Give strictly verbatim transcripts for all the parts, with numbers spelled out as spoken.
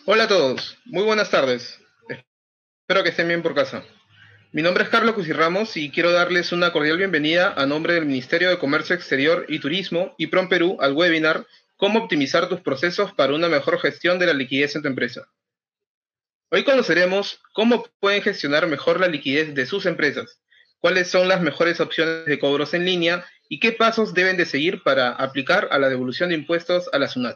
Hola a todos, muy buenas tardes. Espero que estén bien por casa. Mi nombre es Carlos Cusirramos y quiero darles una cordial bienvenida a nombre del Ministerio de Comercio Exterior y Turismo y PROMPERÚ al webinar Cómo optimizar tus procesos para una mejor gestión de la liquidez en tu empresa. Hoy conoceremos cómo pueden gestionar mejor la liquidez de sus empresas, cuáles son las mejores opciones de cobros en línea y qué pasos deben de seguir para aplicar a la devolución de impuestos a la SUNAT.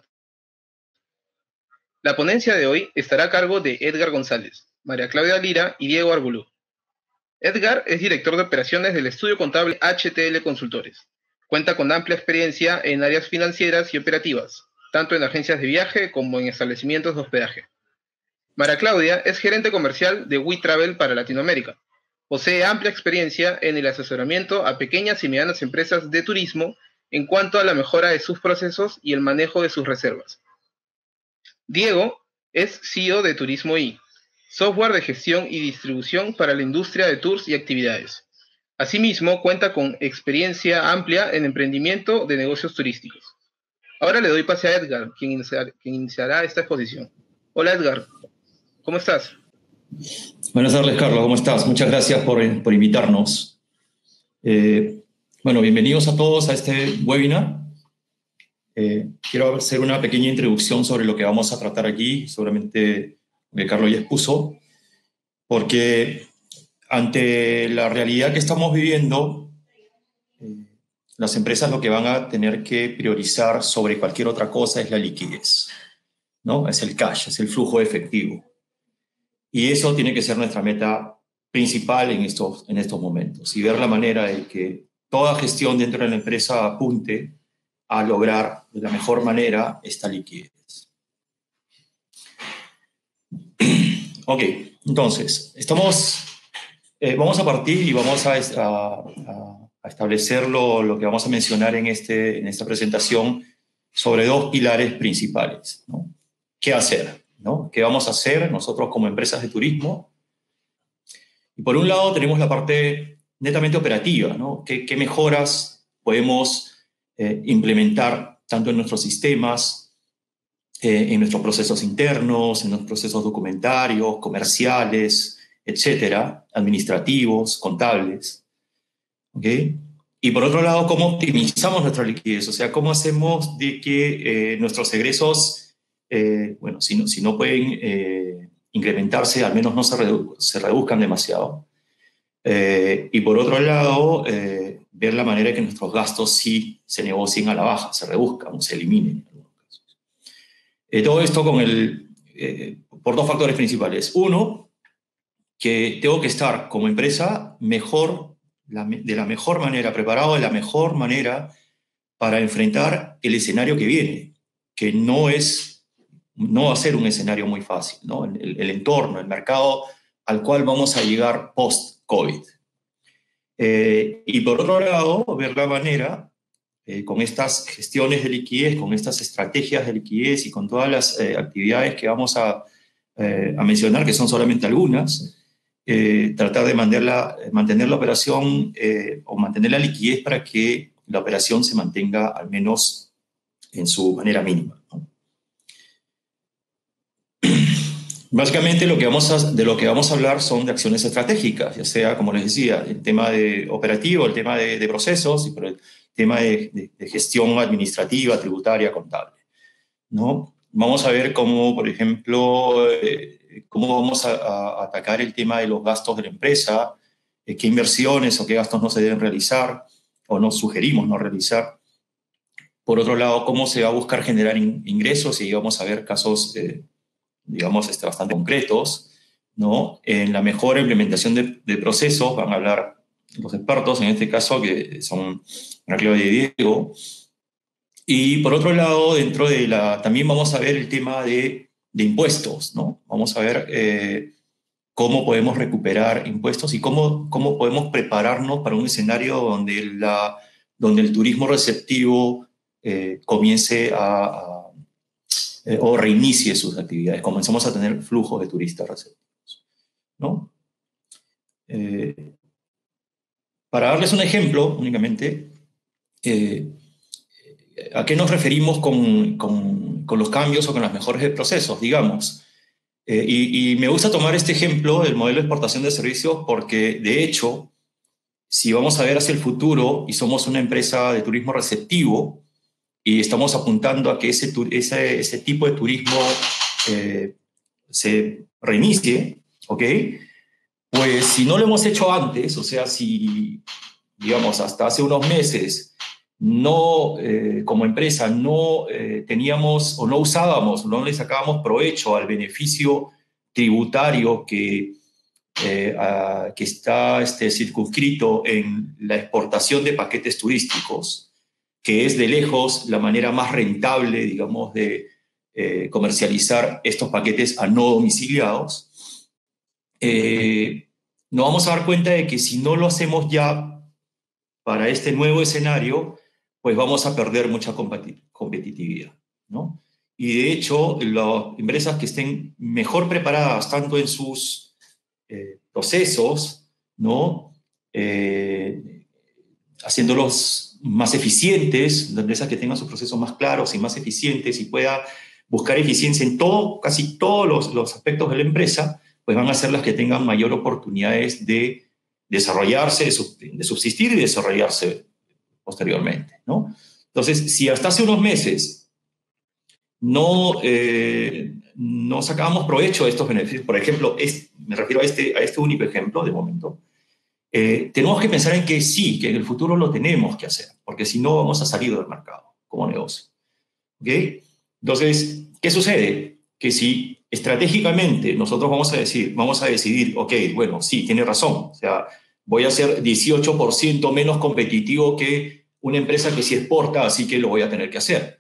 La ponencia de hoy estará a cargo de Edgar González, María Claudia Lira y Diego Arbulú. Edgar es director de operaciones del estudio contable H T L Consultores. Cuenta con amplia experiencia en áreas financieras y operativas, tanto en agencias de viaje como en establecimientos de hospedaje. María Claudia es gerente comercial de WeTravel para Latinoamérica. Posee amplia experiencia en el asesoramiento a pequeñas y medianas empresas de turismo en cuanto a la mejora de sus procesos y el manejo de sus reservas. Diego es C E O de Turismo I, software de gestión y distribución para la industria de tours y actividades. Asimismo, cuenta con experiencia amplia en emprendimiento de negocios turísticos. Ahora le doy pase a Edgar, quien iniciar, quien iniciará esta exposición. Hola Edgar, ¿cómo estás? Buenas tardes, Carlos, ¿cómo estás? Muchas gracias por, por invitarnos. Eh, bueno, bienvenidos a todos a este webinar. Eh, quiero hacer una pequeña introducción sobre lo que vamos a tratar aquí, seguramente que Carlos ya expuso, porque ante la realidad que estamos viviendo, eh, las empresas lo que van a tener que priorizar sobre cualquier otra cosa es la liquidez, ¿no? Es el cash, es el flujo de efectivo. Y eso tiene que ser nuestra meta principal en estos, en estos momentos, y ver la manera de que toda gestión dentro de la empresa apunte a lograr de la mejor manera esta liquidez. Ok, entonces, estamos, eh, vamos a partir y vamos a, a, a establecer lo, lo que vamos a mencionar en, este, en esta presentación sobre dos pilares principales, ¿no? ¿Qué hacer? ¿No? ¿Qué vamos a hacer nosotros como empresas de turismo? Y por un lado tenemos la parte netamente operativa, ¿no? ¿Qué, qué mejoras podemos eh, implementar tanto en nuestros sistemas, eh, en nuestros procesos internos, en los procesos documentarios, comerciales, etcétera, administrativos, contables? ¿Ok? Y por otro lado, ¿cómo optimizamos nuestra liquidez? O sea, ¿cómo hacemos de que eh, nuestros egresos, eh, bueno, si no, si no pueden eh, incrementarse, al menos no se, redu se reduzcan demasiado? Eh, y por otro lado, eh, ver la manera de que nuestros gastos sí se negocien a la baja, se reduzcan o se eliminen en algunos casos. Eh, todo esto con el, eh, por dos factores principales. Uno, que tengo que estar como empresa mejor, la, de la mejor manera, preparado de la mejor manera para enfrentar el escenario que viene, que no es, no va a ser un escenario muy fácil, ¿no? El, el entorno, el mercado al cual vamos a llegar post-COVID. Eh, y por otro lado, ver la manera, eh, con estas gestiones de liquidez, con estas estrategias de liquidez y con todas las eh, actividades que vamos a, eh, a mencionar, que son solamente algunas, eh, tratar de mantenerla, mantener la operación eh, o mantener la liquidez para que la operación se mantenga al menos en su manera mínima, ¿no? Básicamente lo que vamos a, de lo que vamos a hablar son de acciones estratégicas, ya sea, como les decía, el tema de operativo, el tema de, de procesos y por el tema de, de, de gestión administrativa, tributaria, contable, ¿no? Vamos a ver cómo, por ejemplo, eh, cómo vamos a, a atacar el tema de los gastos de la empresa, eh, qué inversiones o qué gastos no se deben realizar o no sugerimos no realizar. Por otro lado, cómo se va a buscar generar in, ingresos, y vamos a ver casos eh, digamos, este, bastante concretos, ¿no? En la mejor implementación de, de procesos van a hablar los expertos, en este caso, que son María Claudia y Diego. Y por otro lado, dentro de la, también vamos a ver el tema de, de impuestos, ¿no? Vamos a ver eh, cómo podemos recuperar impuestos y cómo, cómo podemos prepararnos para un escenario donde, la, donde el turismo receptivo eh, comience a, a Eh, o reinicie sus actividades, comenzamos a tener flujos de turistas receptivos, ¿no? Eh, para darles un ejemplo, únicamente, eh, ¿a qué nos referimos con, con, con los cambios o con los mejores procesos? Digamos, Eh, y, y me gusta tomar este ejemplo del modelo de exportación de servicios porque, de hecho, si vamos a ver hacia el futuro y somos una empresa de turismo receptivo y estamos apuntando a que ese, ese, ese tipo de turismo eh, se reinicie, ¿ok? Pues si no lo hemos hecho antes, o sea, si, digamos, hasta hace unos meses, no, eh, como empresa, no eh, teníamos o no usábamos, no le sacábamos provecho al beneficio tributario que, eh, a, que está este, circunscrito en la exportación de paquetes turísticos, que es de lejos la manera más rentable, digamos, de eh, comercializar estos paquetes a no domiciliados, eh, nos vamos a dar cuenta de que si no lo hacemos ya para este nuevo escenario, pues vamos a perder mucha competitividad, ¿no? Y de hecho, las empresas que estén mejor preparadas, tanto en sus eh, procesos, ¿no? Eh, haciéndolos más eficientes, las empresas que tengan sus procesos más claros y más eficientes y pueda buscar eficiencia en todo, casi todos los, los aspectos de la empresa, pues van a ser las que tengan mayor oportunidades de desarrollarse, de subsistir y desarrollarse posteriormente, ¿no? Entonces, si hasta hace unos meses no, eh, no sacábamos provecho de estos beneficios, por ejemplo, es, me refiero a este, a este único ejemplo de momento, eh, tenemos que pensar en que sí, que en el futuro lo tenemos que hacer, porque si no vamos a salir del mercado como negocio. ¿Ok? Entonces, ¿qué sucede? Que si estratégicamente nosotros vamos a decir, vamos a decidir, ok, bueno, sí, tiene razón, o sea, voy a ser dieciocho por ciento menos competitivo que una empresa que sí exporta, así que lo voy a tener que hacer.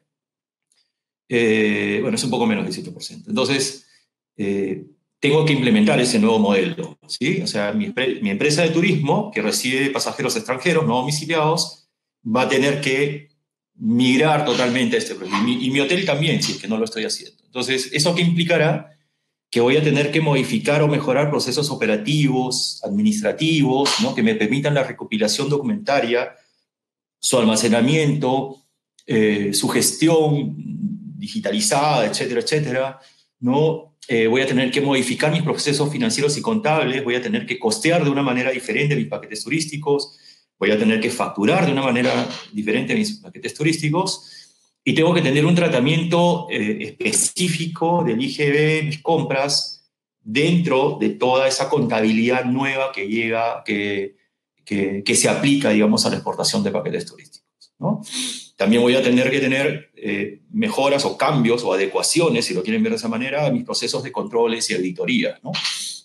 Eh, bueno, es un poco menos del dieciocho por ciento. Entonces, eh, tengo que implementar ese nuevo modelo, ¿sí? O sea, mi, mi empresa de turismo, que recibe pasajeros extranjeros no domiciliados, va a tener que migrar totalmente a este proyecto. Y mi, y mi hotel también, si es que no lo estoy haciendo. Entonces, ¿eso qué implicará? Que voy a tener que modificar o mejorar procesos operativos, administrativos, ¿no? Que me permitan la recopilación documentaria, su almacenamiento, eh, su gestión digitalizada, etcétera, etcétera, ¿no? Eh, voy a tener que modificar mis procesos financieros y contables, voy a tener que costear de una manera diferente mis paquetes turísticos, voy a tener que facturar de una manera diferente mis paquetes turísticos y tengo que tener un tratamiento eh, específico del I G B, mis compras, dentro de toda esa contabilidad nueva que llega, que, que, que se aplica, digamos, a la exportación de paquetes turísticos, ¿no? También voy a tener que tener eh, mejoras o cambios o adecuaciones, si lo quieren ver de esa manera, a mis procesos de controles y auditoría, ¿no?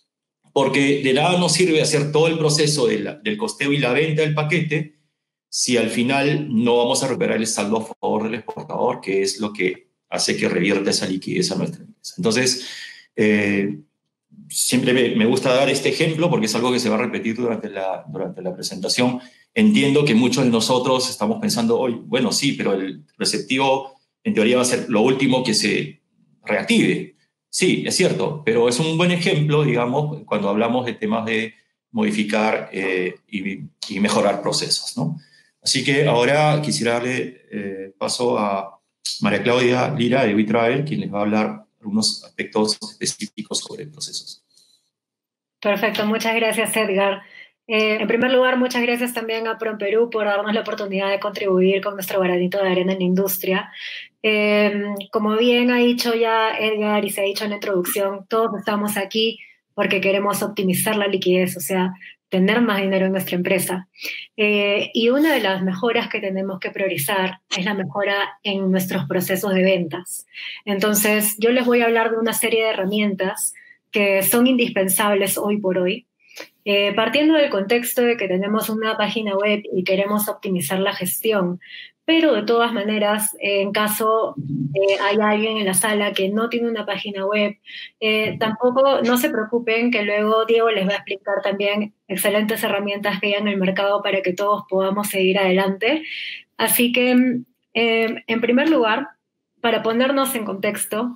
Porque de nada nos sirve hacer todo el proceso de la, del costeo y la venta del paquete si al final no vamos a recuperar el saldo a favor del exportador, que es lo que hace que revierta esa liquidez a nuestra empresa. Entonces, eh, siempre me, me gusta dar este ejemplo porque es algo que se va a repetir durante la, durante la presentación. Entiendo que muchos de nosotros estamos pensando hoy, bueno, sí, pero el receptivo en teoría va a ser lo último que se reactive. Sí, es cierto, pero es un buen ejemplo, digamos, cuando hablamos de temas de modificar eh, y, y mejorar procesos, ¿no? Así que ahora quisiera darle eh, paso a María Claudia Lira de WeTravel, quien les va a hablar algunos aspectos específicos sobre procesos. Perfecto, muchas gracias, Edgar. Eh, en primer lugar, muchas gracias también a PromPerú por darnos la oportunidad de contribuir con nuestro granito de arena en la industria. Eh, como bien ha dicho ya Edgar y se ha dicho en la introducción, todos estamos aquí porque queremos optimizar la liquidez, o sea, tener más dinero en nuestra empresa. Eh, y una de las mejoras que tenemos que priorizar es la mejora en nuestros procesos de ventas. Entonces, yo les voy a hablar de una serie de herramientas que son indispensables hoy por hoy. Eh, partiendo del contexto de que tenemos una página web y queremos optimizar la gestión, pero de todas maneras, eh, en caso eh, hay alguien en la sala que no tiene una página web, eh, tampoco no se preocupen que luego Diego les va a explicar también excelentes herramientas que hay en el mercado para que todos podamos seguir adelante. Así que, eh, en primer lugar, para ponernos en contexto,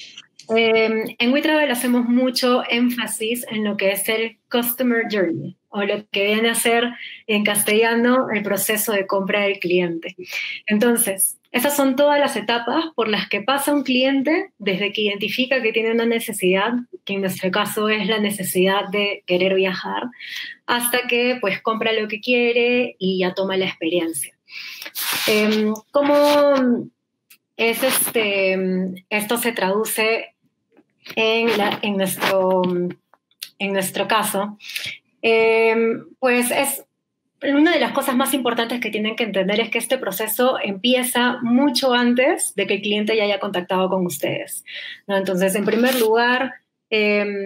Eh, en WeTravel hacemos mucho énfasis en lo que es el Customer Journey, o lo que viene a ser en castellano el proceso de compra del cliente. Entonces, Esas son todas las etapas por las que pasa un cliente desde que identifica que tiene una necesidad, que en nuestro caso es la necesidad de querer viajar, hasta que pues compra lo que quiere y ya toma la experiencia. Eh, ¿Cómo es este, esto se traduce en, la, en, nuestro, en nuestro caso? Eh, pues es... Una de las cosas más importantes que tienen que entender es que este proceso empieza mucho antes de que el cliente ya haya contactado con ustedes, ¿no? Entonces, en primer lugar, eh,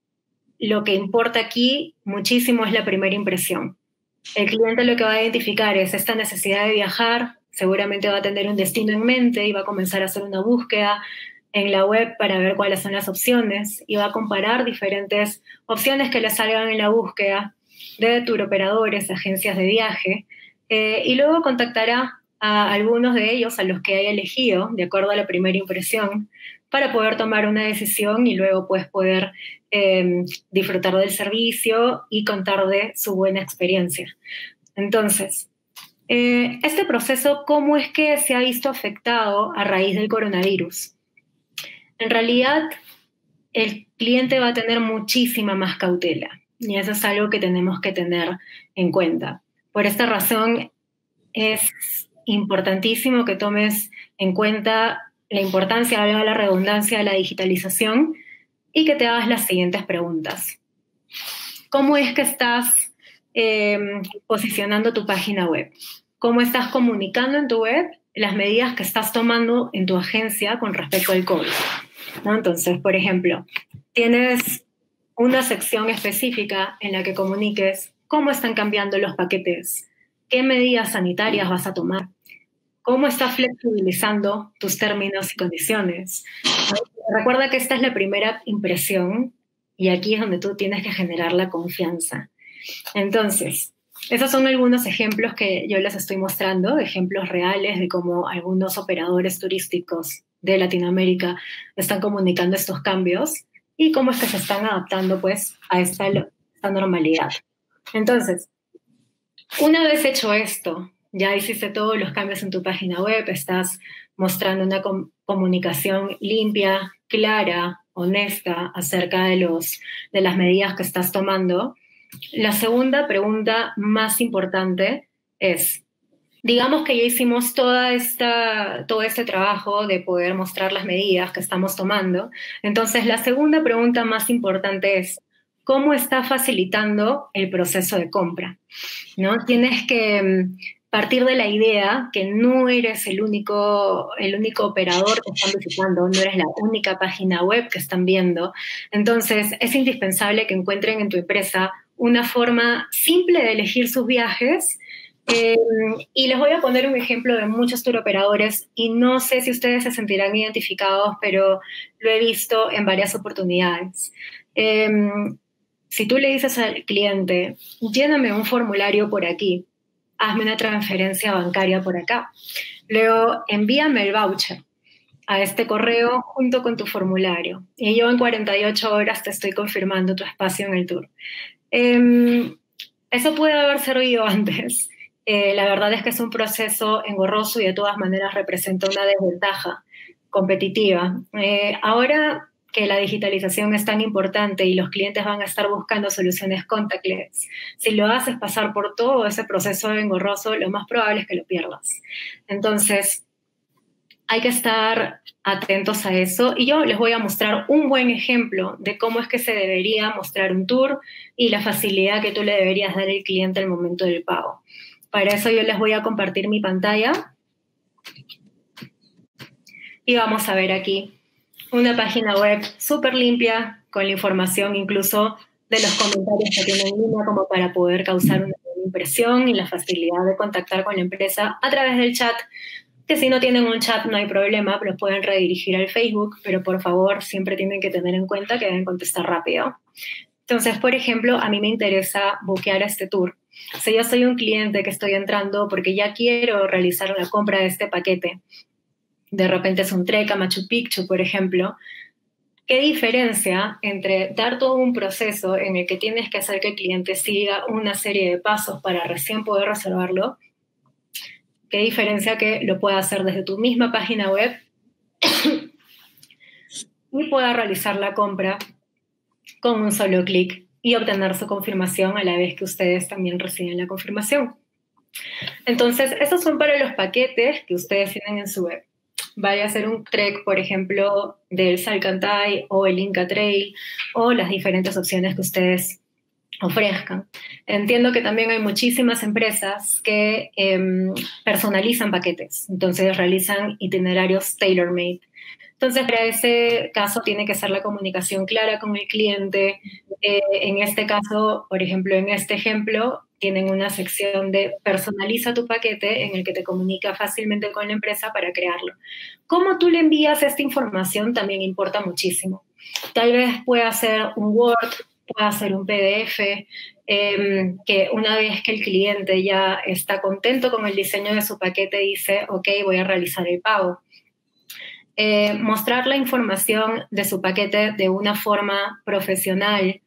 lo que importa aquí muchísimo es la primera impresión. El cliente lo que va a identificar es esta necesidad de viajar, seguramente va a tener un destino en mente y va a comenzar a hacer una búsqueda en la web para ver cuáles son las opciones y va a comparar diferentes opciones que le salgan en la búsqueda de turoperadores, agencias de viaje, eh, y luego contactará a algunos de ellos, a los que haya elegido, de acuerdo a la primera impresión, para poder tomar una decisión y luego pues, poder eh, disfrutar del servicio y contar de su buena experiencia. Entonces, eh, este proceso, ¿cómo es que se ha visto afectado a raíz del coronavirus? En realidad, el cliente va a tener muchísima más cautela. Y eso es algo que tenemos que tener en cuenta. Por esta razón, es importantísimo que tomes en cuenta la importancia, valga la redundancia, de la digitalización y que te hagas las siguientes preguntas. ¿Cómo es que estás eh, posicionando tu página web? ¿Cómo estás comunicando en tu web las medidas que estás tomando en tu agencia con respecto al COVID? ¿No? Entonces, por ejemplo, tienes una sección específica en la que comuniques cómo están cambiando los paquetes, qué medidas sanitarias vas a tomar, cómo estás flexibilizando tus términos y condiciones. Recuerda que esta es la primera impresión y aquí es donde tú tienes que generar la confianza. Entonces, esos son algunos ejemplos que yo les estoy mostrando, ejemplos reales de cómo algunos operadores turísticos de Latinoamérica están comunicando estos cambios y cómo es que se están adaptando pues a esta, esta normalidad. Entonces, una vez hecho esto, ya hiciste todos los cambios en tu página web, estás mostrando una com- comunicación limpia, clara, honesta acerca de, los, de las medidas que estás tomando. La segunda pregunta más importante es, digamos que ya hicimos toda esta, todo este trabajo de poder mostrar las medidas que estamos tomando. Entonces, la segunda pregunta más importante es, ¿cómo está facilitando el proceso de compra? ¿No? Tienes que partir de la idea que no eres el único, el único operador que están visitando, no eres la única página web que están viendo. Entonces, es indispensable que encuentren en tu empresa una forma simple de elegir sus viajes. Eh, y les voy a poner un ejemplo de muchos tour operadores y no sé si ustedes se sentirán identificados, pero lo he visto en varias oportunidades. Eh, si tú le dices al cliente, lléname un formulario por aquí, hazme una transferencia bancaria por acá, luego envíame el voucher a este correo junto con tu formulario y yo en cuarenta y ocho horas te estoy confirmando tu espacio en el tour. Eh, eso puede haber servido antes. Eh, la verdad es que es un proceso engorroso y de todas maneras representa una desventaja competitiva. Eh, ahora que la digitalización es tan importante y los clientes van a estar buscando soluciones contactless, si lo haces pasar por todo ese proceso engorroso, lo más probable es que lo pierdas. Entonces, hay que estar atentos a eso y yo les voy a mostrar un buen ejemplo de cómo es que se debería mostrar un tour y la facilidad que tú le deberías dar al cliente al momento del pago. Para eso yo les voy a compartir mi pantalla y vamos a ver aquí una página web súper limpia con la información incluso de los comentarios que tienen en línea como para poder causar una buena impresión y la facilidad de contactar con la empresa a través del chat, que si no tienen un chat no hay problema, los pueden redirigir al Facebook, pero por favor siempre tienen que tener en cuenta que deben contestar rápido. Entonces, por ejemplo, a mí me interesa buquear este tour. Si yo soy un cliente que estoy entrando porque ya quiero realizar una compra de este paquete, de repente es un trek a Machu Picchu, por ejemplo, ¿qué diferencia entre dar todo un proceso en el que tienes que hacer que el cliente siga una serie de pasos para recién poder reservarlo Qué diferencia que lo pueda hacer desde tu misma página web y pueda realizar la compra con un solo clic y obtener su confirmación a la vez que ustedes también reciben la confirmación. Entonces, esos son para los paquetes que ustedes tienen en su web. Vaya a ser un trek, por ejemplo, del Salcantay o el Inca Trail o las diferentes opciones que ustedes ofrezcan. Entiendo que también hay muchísimas empresas que eh, personalizan paquetes, entonces realizan itinerarios tailor-made. Entonces, para ese caso tiene que ser la comunicación clara con el cliente. Eh, en este caso, por ejemplo, en este ejemplo, tienen una sección de personaliza tu paquete en el que te comunica fácilmente con la empresa para crearlo. Cómo tú le envías esta información también importa muchísimo. Tal vez pueda ser un Word, pueda ser un P D F, eh, que una vez que el cliente ya está contento con el diseño de su paquete, dice, ok, voy a realizar el pago. Eh, mostrar la información de su paquete de una forma profesional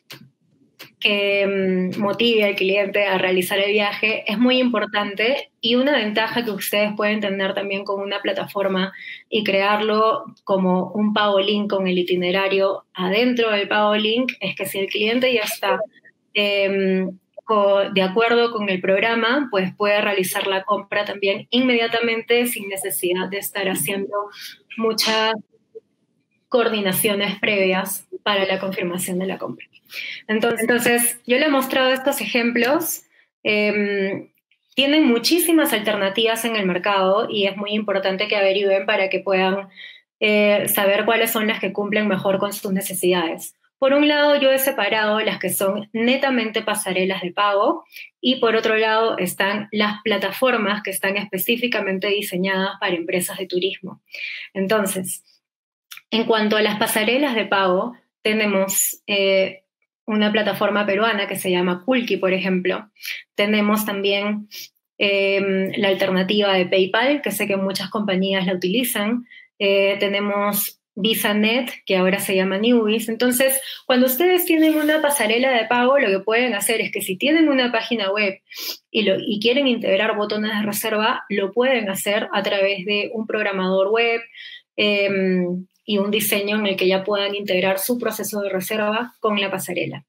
que um, motive al cliente a realizar el viaje es muy importante, y una ventaja que ustedes pueden tener también con una plataforma y crearlo como un pago link con el itinerario adentro del pago link es que si el cliente ya está eh, de acuerdo con el programa, pues puede realizar la compra también inmediatamente sin necesidad de estar haciendo muchas coordinaciones previas para la confirmación de la compra. Entonces, entonces yo le he mostrado estos ejemplos. Eh, tienen muchísimas alternativas en el mercado y es muy importante que averigüen para que puedan eh, saber cuáles son las que cumplen mejor con sus necesidades. Por un lado, yo he separado las que son netamente pasarelas de pago, y por otro lado están las plataformas que están específicamente diseñadas para empresas de turismo. Entonces, en cuanto a las pasarelas de pago, tenemos eh, una plataforma peruana que se llama Kulki, por ejemplo. Tenemos también eh, la alternativa de PayPal, que sé que muchas compañías la utilizan. Eh, tenemos VisaNet, que ahora se llama Newbies. Entonces, cuando ustedes tienen una pasarela de pago, lo que pueden hacer es que si tienen una página web y, lo, y quieren integrar botones de reserva, lo pueden hacer a través de un programador web eh, y un diseño en el que ya puedan integrar su proceso de reserva con la pasarela.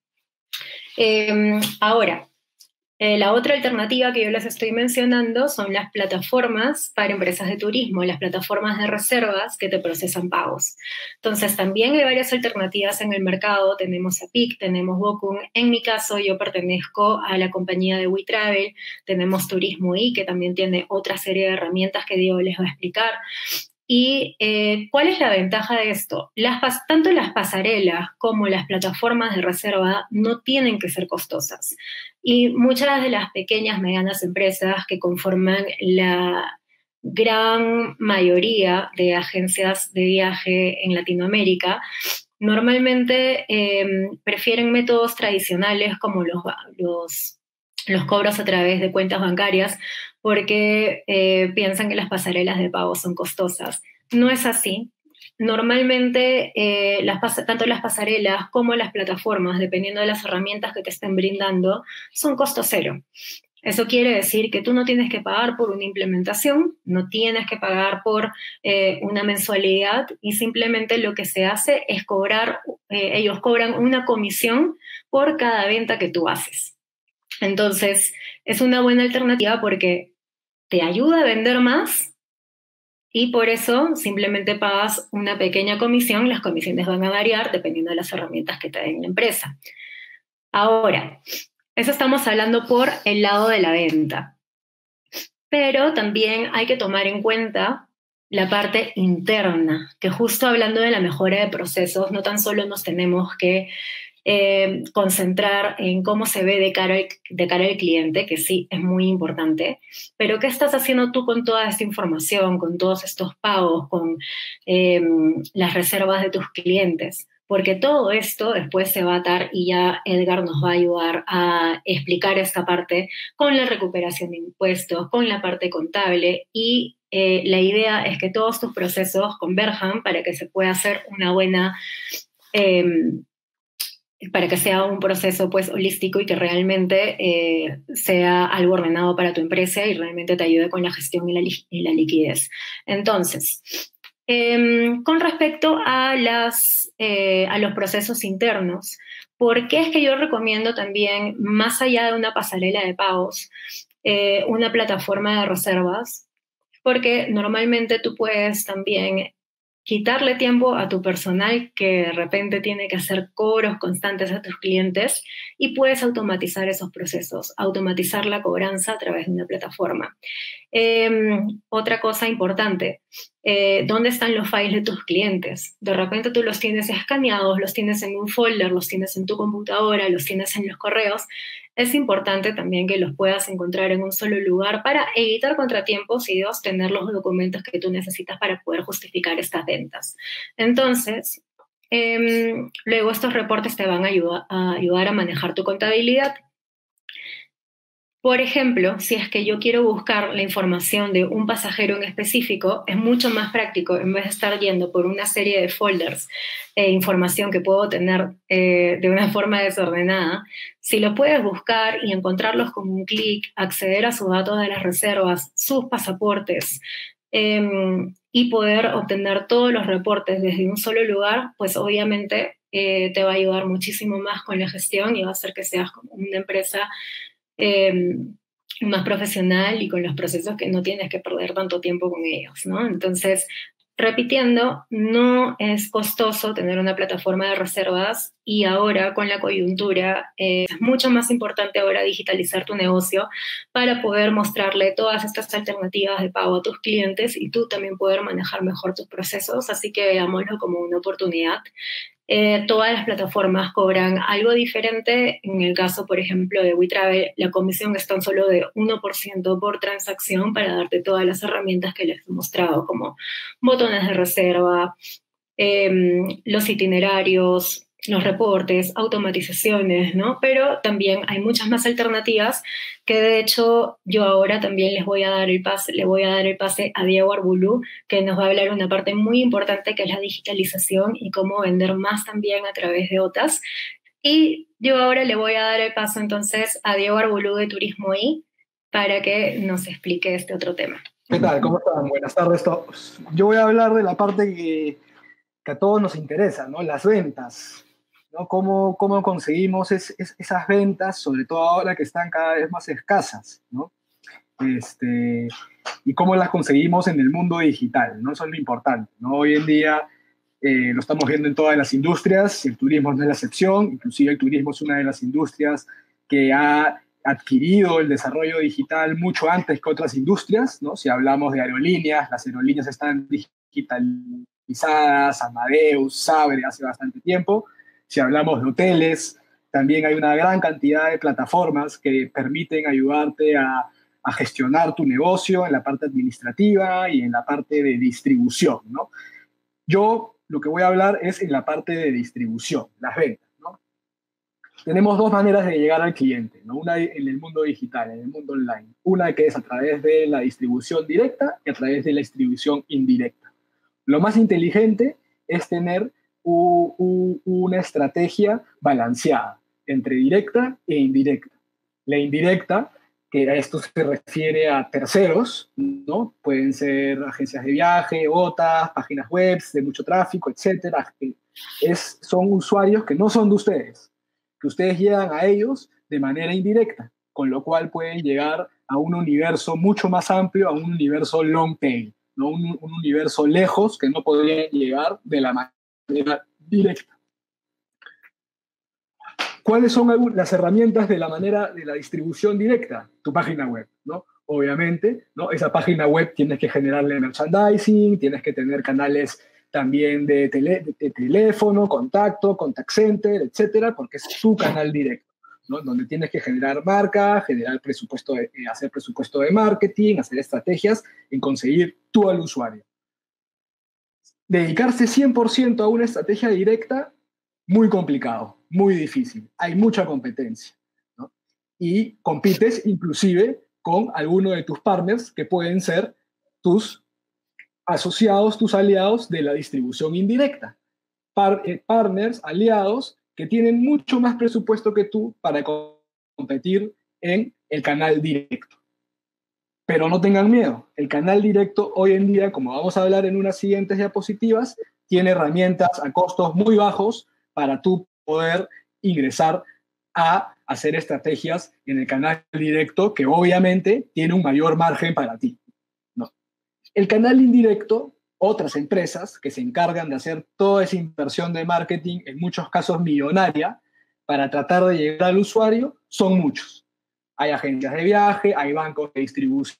Eh, ahora, Eh, la otra alternativa que yo les estoy mencionando son las plataformas para empresas de turismo, las plataformas de reservas que te procesan pagos. Entonces, también hay varias alternativas en el mercado. Tenemos a Peak, tenemos Booking. En mi caso, yo pertenezco a la compañía de WeTravel. Tenemos Turismo I, que también tiene otra serie de herramientas que Diego les va a explicar. ¿Y eh, cuál es la ventaja de esto? Las, tanto las pasarelas como las plataformas de reserva no tienen que ser costosas. Y muchas de las pequeñas, medianas empresas que conforman la gran mayoría de agencias de viaje en Latinoamérica normalmente eh, prefieren métodos tradicionales como los, los, los cobros a través de cuentas bancarias, porque eh, piensan que las pasarelas de pago son costosas. No es así. Normalmente, eh, las, tanto las pasarelas como las plataformas, dependiendo de las herramientas que te estén brindando, son costo cero. Eso quiere decir que tú no tienes que pagar por una implementación, no tienes que pagar por eh, una mensualidad, y simplemente lo que se hace es cobrar, eh, ellos cobran una comisión por cada venta que tú haces. Entonces, es una buena alternativa porque te ayuda a vender más y por eso simplemente pagas una pequeña comisión. Las comisiones van a variar dependiendo de las herramientas que te den la empresa. Ahora, eso estamos hablando por el lado de la venta. Pero también hay que tomar en cuenta la parte interna, que justo hablando de la mejora de procesos, no tan solo nos tenemos que Eh, concentrar en cómo se ve de cara, al, de cara al cliente, que sí, es muy importante, pero ¿qué estás haciendo tú con toda esta información, con todos estos pagos, con eh, las reservas de tus clientes? Porque todo esto después se va a atar, y ya Edgar nos va a ayudar a explicar esta parte con la recuperación de impuestos, con la parte contable, y eh, la idea es que todos tus procesos converjan para que se pueda hacer una buena... Eh, para que sea un proceso pues holístico y que realmente eh, sea algo ordenado para tu empresa y realmente te ayude con la gestión y la, li y la liquidez. Entonces, eh, con respecto a, las, eh, a los procesos internos, ¿por qué es que yo recomiendo también, más allá de una pasarela de pagos, eh, una plataforma de reservas? Porque normalmente tú puedes también quitarle tiempo a tu personal que de repente tiene que hacer cobros constantes a tus clientes y puedes automatizar esos procesos, automatizar la cobranza a través de una plataforma. Eh, otra cosa importante, eh, ¿dónde están los files de tus clientes? De repente tú los tienes escaneados, los tienes en un folder, los tienes en tu computadora, los tienes en los correos. Es importante también que los puedas encontrar en un solo lugar para evitar contratiempos y dos, tener los documentos que tú necesitas para poder justificar estas ventas. Entonces, eh, luego estos reportes te van a ayudar, a ayudar a manejar tu contabilidad. Por ejemplo, si es que yo quiero buscar la información de un pasajero en específico, es mucho más práctico, en vez de estar yendo por una serie de folders e información que puedo tener eh, de una forma desordenada, si lo puedes buscar y encontrarlos con un clic, acceder a sus datos de las reservas, sus pasaportes, eh, y poder obtener todos los reportes desde un solo lugar, pues obviamente eh, te va a ayudar muchísimo más con la gestión y va a hacer que seas como una empresa Eh, más profesional y con los procesos que no tienes que perder tanto tiempo con ellos, ¿no? Entonces, repitiendo, no es costoso tener una plataforma de reservas y ahora con la coyuntura eh, es mucho más importante ahora digitalizar tu negocio para poder mostrarle todas estas alternativas de pago a tus clientes y tú también poder manejar mejor tus procesos, así que veámoslo como una oportunidad. Eh, todas las plataformas cobran algo diferente. En el caso, por ejemplo, de WeTravel, la comisión es tan solo de uno por ciento por transacción para darte todas las herramientas que les he mostrado, como botones de reserva, eh, los itinerarios, los reportes, automatizaciones, ¿no? Pero también hay muchas más alternativas que de hecho yo ahora también les voy a dar el pase, le voy a dar el pase a Diego Arbulú, que nos va a hablar una parte muy importante que es la digitalización y cómo vender más también a través de O T A S. Y yo ahora le voy a dar el paso entonces a Diego Arbulú de Turismo I para que nos explique este otro tema. ¿Qué tal? ¿Cómo están? Buenas tardes todos. Yo voy a hablar de la parte que, que a todos nos interesa, ¿no? Las ventas. ¿No? ¿Cómo, cómo conseguimos es, es, esas ventas, sobre todo ahora que están cada vez más escasas, ¿no? Este, y cómo las conseguimos en el mundo digital, ¿no? Eso es lo importante, ¿no? Hoy en día eh, lo estamos viendo en todas las industrias, el turismo no es la excepción, inclusive el turismo es una de las industrias que ha adquirido el desarrollo digital mucho antes que otras industrias, ¿no? Si hablamos de aerolíneas, las aerolíneas están digitalizadas, Amadeus, Sabre, hace bastante tiempo. Si hablamos de hoteles, también hay una gran cantidad de plataformas que permiten ayudarte a, a gestionar tu negocio en la parte administrativa y en la parte de distribución, ¿no? Yo lo que voy a hablar es en la parte de distribución, las ventas, ¿no? Tenemos dos maneras de llegar al cliente, ¿no? Una en el mundo digital, en el mundo online. Una que es a través de la distribución directa y a través de la distribución indirecta. Lo más inteligente es tener una estrategia balanceada entre directa e indirecta. La indirecta, que a esto se refiere a terceros, ¿no? Pueden ser agencias de viaje, O T A S, páginas web de mucho tráfico, etcétera. Es, son usuarios que no son de ustedes, que ustedes llegan a ellos de manera indirecta, con lo cual pueden llegar a un universo mucho más amplio, a un universo long tail, ¿no? un, un universo lejos que no podrían llegar de la manera directa. ¿Cuáles son las herramientas de la manera de la distribución directa? Tu página web, ¿no? Obviamente, ¿no? Esa página web tienes que generarle merchandising, tienes que tener canales también de, tele, de teléfono, contacto, contact center, etcétera, porque es tu canal directo, ¿no? Donde tienes que generar marca, generar presupuesto de, hacer presupuesto de marketing, hacer estrategias en conseguir tú al usuario. Dedicarse cien por ciento a una estrategia directa, muy complicado, muy difícil. Hay mucha competencia, ¿no? Y compites inclusive con alguno de tus partners que pueden ser tus asociados, tus aliados de la distribución indirecta. Par eh, partners, aliados que tienen mucho más presupuesto que tú para competir en el canal directo. Pero no tengan miedo, el canal directo hoy en día, como vamos a hablar en unas siguientes diapositivas, tiene herramientas a costos muy bajos para tú poder ingresar a hacer estrategias en el canal directo, que obviamente tiene un mayor margen para ti, ¿no? El canal indirecto, otras empresas que se encargan de hacer toda esa inversión de marketing, en muchos casos millonaria, para tratar de llegar al usuario, son muchos. Hay agencias de viaje, hay bancos de distribución,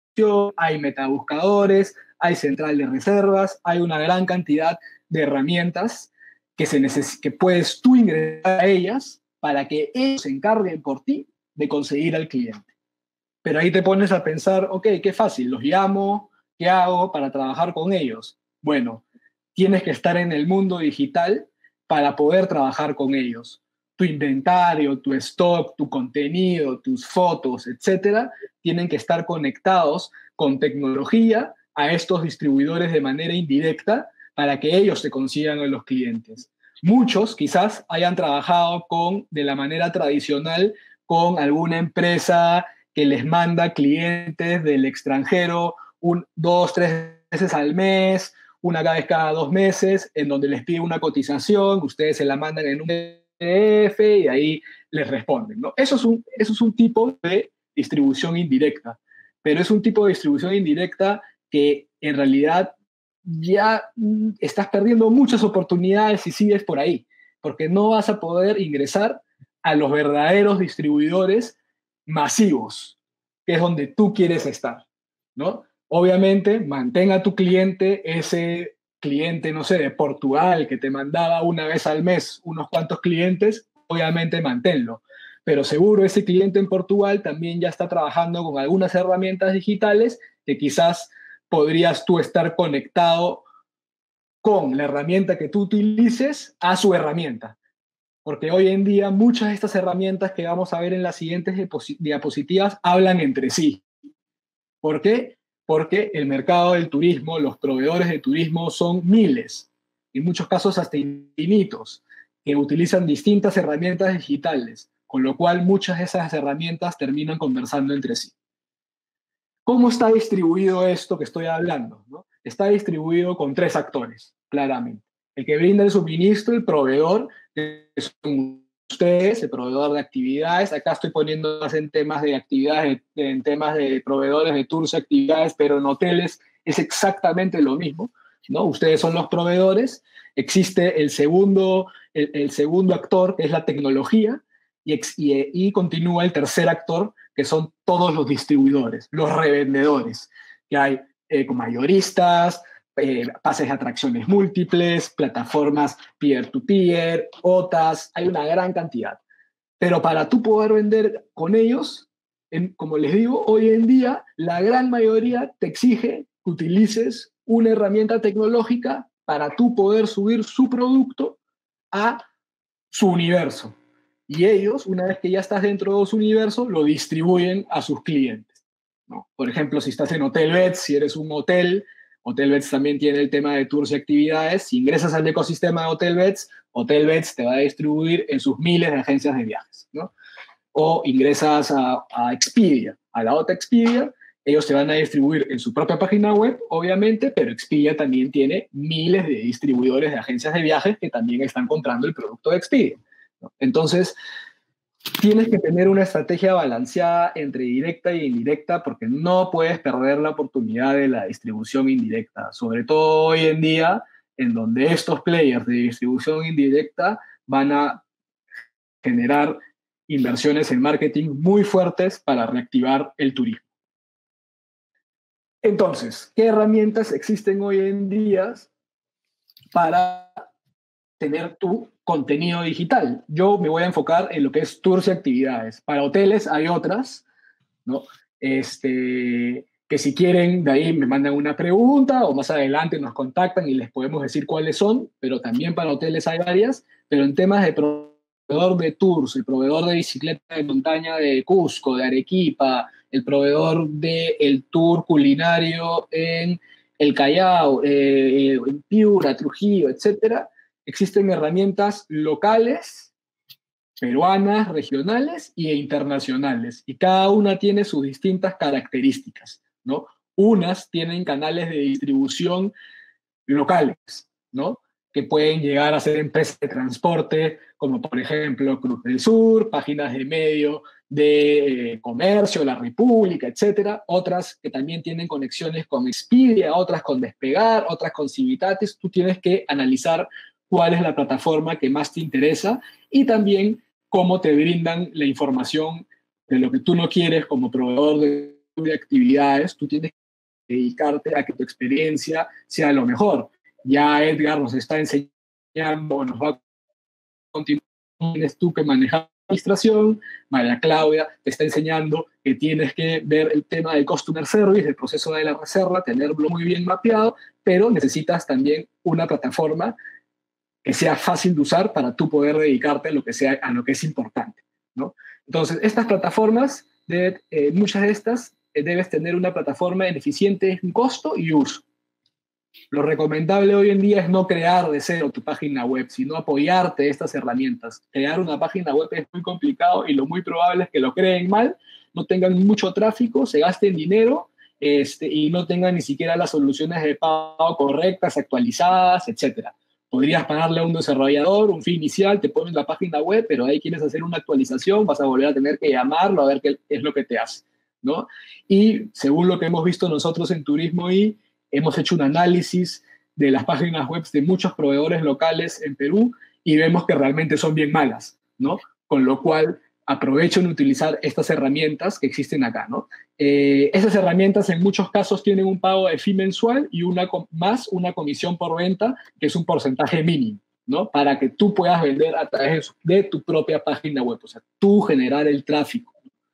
hay metabuscadores, hay central de reservas, hay una gran cantidad de herramientas que, se neces- que puedes tú ingresar a ellas para que ellos se encarguen por ti de conseguir al cliente. Pero ahí te pones a pensar, ok, qué fácil, los llamo, ¿qué hago para trabajar con ellos? Bueno, tienes que estar en el mundo digital para poder trabajar con ellos. Tu inventario, tu stock, tu contenido, tus fotos, etcétera, tienen que estar conectados con tecnología a estos distribuidores de manera indirecta para que ellos se consigan a los clientes. Muchos quizás hayan trabajado con, de la manera tradicional con alguna empresa que les manda clientes del extranjero un, dos, tres veces al mes, una vez cada dos meses, en donde les pide una cotización, ustedes se la mandan en un P D F y ahí les responden, ¿no? Eso es un, eso es un tipo de distribución indirecta, pero es un tipo de distribución indirecta que en realidad ya mm, estás perdiendo muchas oportunidades si sigues por ahí, porque no vas a poder ingresar a los verdaderos distribuidores masivos, que es donde tú quieres estar, ¿no? Obviamente, mantén a tu cliente, ese cliente, no sé, de Portugal, que te mandaba una vez al mes unos cuantos clientes, obviamente manténlo. Pero seguro ese cliente en Portugal también ya está trabajando con algunas herramientas digitales que quizás podrías tú estar conectado con la herramienta que tú utilices a su herramienta. Porque hoy en día muchas de estas herramientas que vamos a ver en las siguientes diapositivas hablan entre sí. ¿Por qué? Porque el mercado del turismo, los proveedores de turismo son miles, en muchos casos hasta infinitos, que utilizan distintas herramientas digitales, con lo cual muchas de esas herramientas terminan conversando entre sí. ¿Cómo está distribuido esto que estoy hablando, ¿no? Está distribuido con tres actores, claramente. El que brinda el suministro, el proveedor, que son ustedes, el proveedor de actividades. Acá estoy poniendo más en temas de actividades, en temas de proveedores de tours y actividades, pero en hoteles es exactamente lo mismo, ¿no? Ustedes son los proveedores. Existe el segundo, el, el segundo actor, que es la tecnología, y, y, y continúa el tercer actor, que son todos los distribuidores, los revendedores, que hay eh, mayoristas, eh, pases de atracciones múltiples, plataformas peer-to-peer, O T A S, hay una gran cantidad. Pero para tú poder vender con ellos, en, como les digo, hoy en día la gran mayoría te exige que utilices una herramienta tecnológica para tú poder subir su producto a su universo. Y ellos, una vez que ya estás dentro de su universo, lo distribuyen a sus clientes, ¿no? Por ejemplo, si estás en Hotelbeds, si eres un hotel, Hotelbeds también tiene el tema de tours y actividades. Si ingresas al ecosistema de Hotelbeds, Hotelbeds te va a distribuir en sus miles de agencias de viajes, ¿no? O ingresas a, a Expedia, a la otra Expedia, ellos te van a distribuir en su propia página web, obviamente, pero Expedia también tiene miles de distribuidores de agencias de viajes que también están comprando el producto de Expedia, ¿no? Entonces, tienes que tener una estrategia balanceada entre directa e indirecta porque no puedes perder la oportunidad de la distribución indirecta, sobre todo hoy en día, en donde estos players de distribución indirecta van a generar inversiones en marketing muy fuertes para reactivar el turismo. Entonces, ¿qué herramientas existen hoy en día para tener tu contenido digital? Yo me voy a enfocar en lo que es tours y actividades. Para hoteles hay otras, ¿no? Este, que si quieren, de ahí me mandan una pregunta o más adelante nos contactan y les podemos decir cuáles son, pero también para hoteles hay varias, pero en temas de proveedor de tours, el proveedor de bicicleta de montaña de Cusco, de Arequipa, el proveedor del tour culinario en el Callao, eh, en Piura, Trujillo, etcétera, existen herramientas locales, peruanas, regionales e internacionales, y cada una tiene sus distintas características, ¿no? Unas tienen canales de distribución locales, ¿no? Que pueden llegar a ser empresas de transporte, como por ejemplo Cruz del Sur, páginas de medio de eh, comercio, La República, etcétera. Otras que también tienen conexiones con Expedia, otras con Despegar, otras con Civitatis. Tú tienes que analizar cuál es la plataforma que más te interesa y también cómo te brindan la información de lo que tú no quieres como proveedor de, de actividades. Tú tienes que dedicarte a que tu experiencia sea lo mejor. Ya Edgar nos está enseñando, nos va a continuar, tienes tú que manejar la administración, María Claudia te está enseñando que tienes que ver el tema del customer service, el proceso de la reserva, tenerlo muy bien mapeado, pero necesitas también una plataforma que sea fácil de usar para tú poder dedicarte a lo que, sea, a lo que es importante, ¿no? Entonces, estas plataformas, de, eh, muchas de estas, eh, debes tener una plataforma eficiente en costo y uso. Lo recomendable hoy en día es no crear de cero tu página web, sino apoyarte de estas herramientas. Crear una página web es muy complicado y lo muy probable es que lo creen mal, no tengan mucho tráfico, se gasten dinero este, y no tengan ni siquiera las soluciones de pago correctas, actualizadas, etcétera. Podrías pagarle a un desarrollador un fee inicial, te pones la página web, pero ahí quieres hacer una actualización, vas a volver a tener que llamarlo a ver qué es lo que te hace, ¿no? Y según lo que hemos visto nosotros en Turismo I, hemos hecho un análisis de las páginas web de muchos proveedores locales en Perú y vemos que realmente son bien malas, ¿no? Con lo cual, aprovecho en utilizar estas herramientas que existen acá, ¿no? Eh, esas herramientas en muchos casos tienen un pago de fee mensual y una más una comisión por venta, que es un porcentaje mínimo, ¿no? Para que tú puedas vender a través de tu propia página web, o sea, tú generar el tráfico.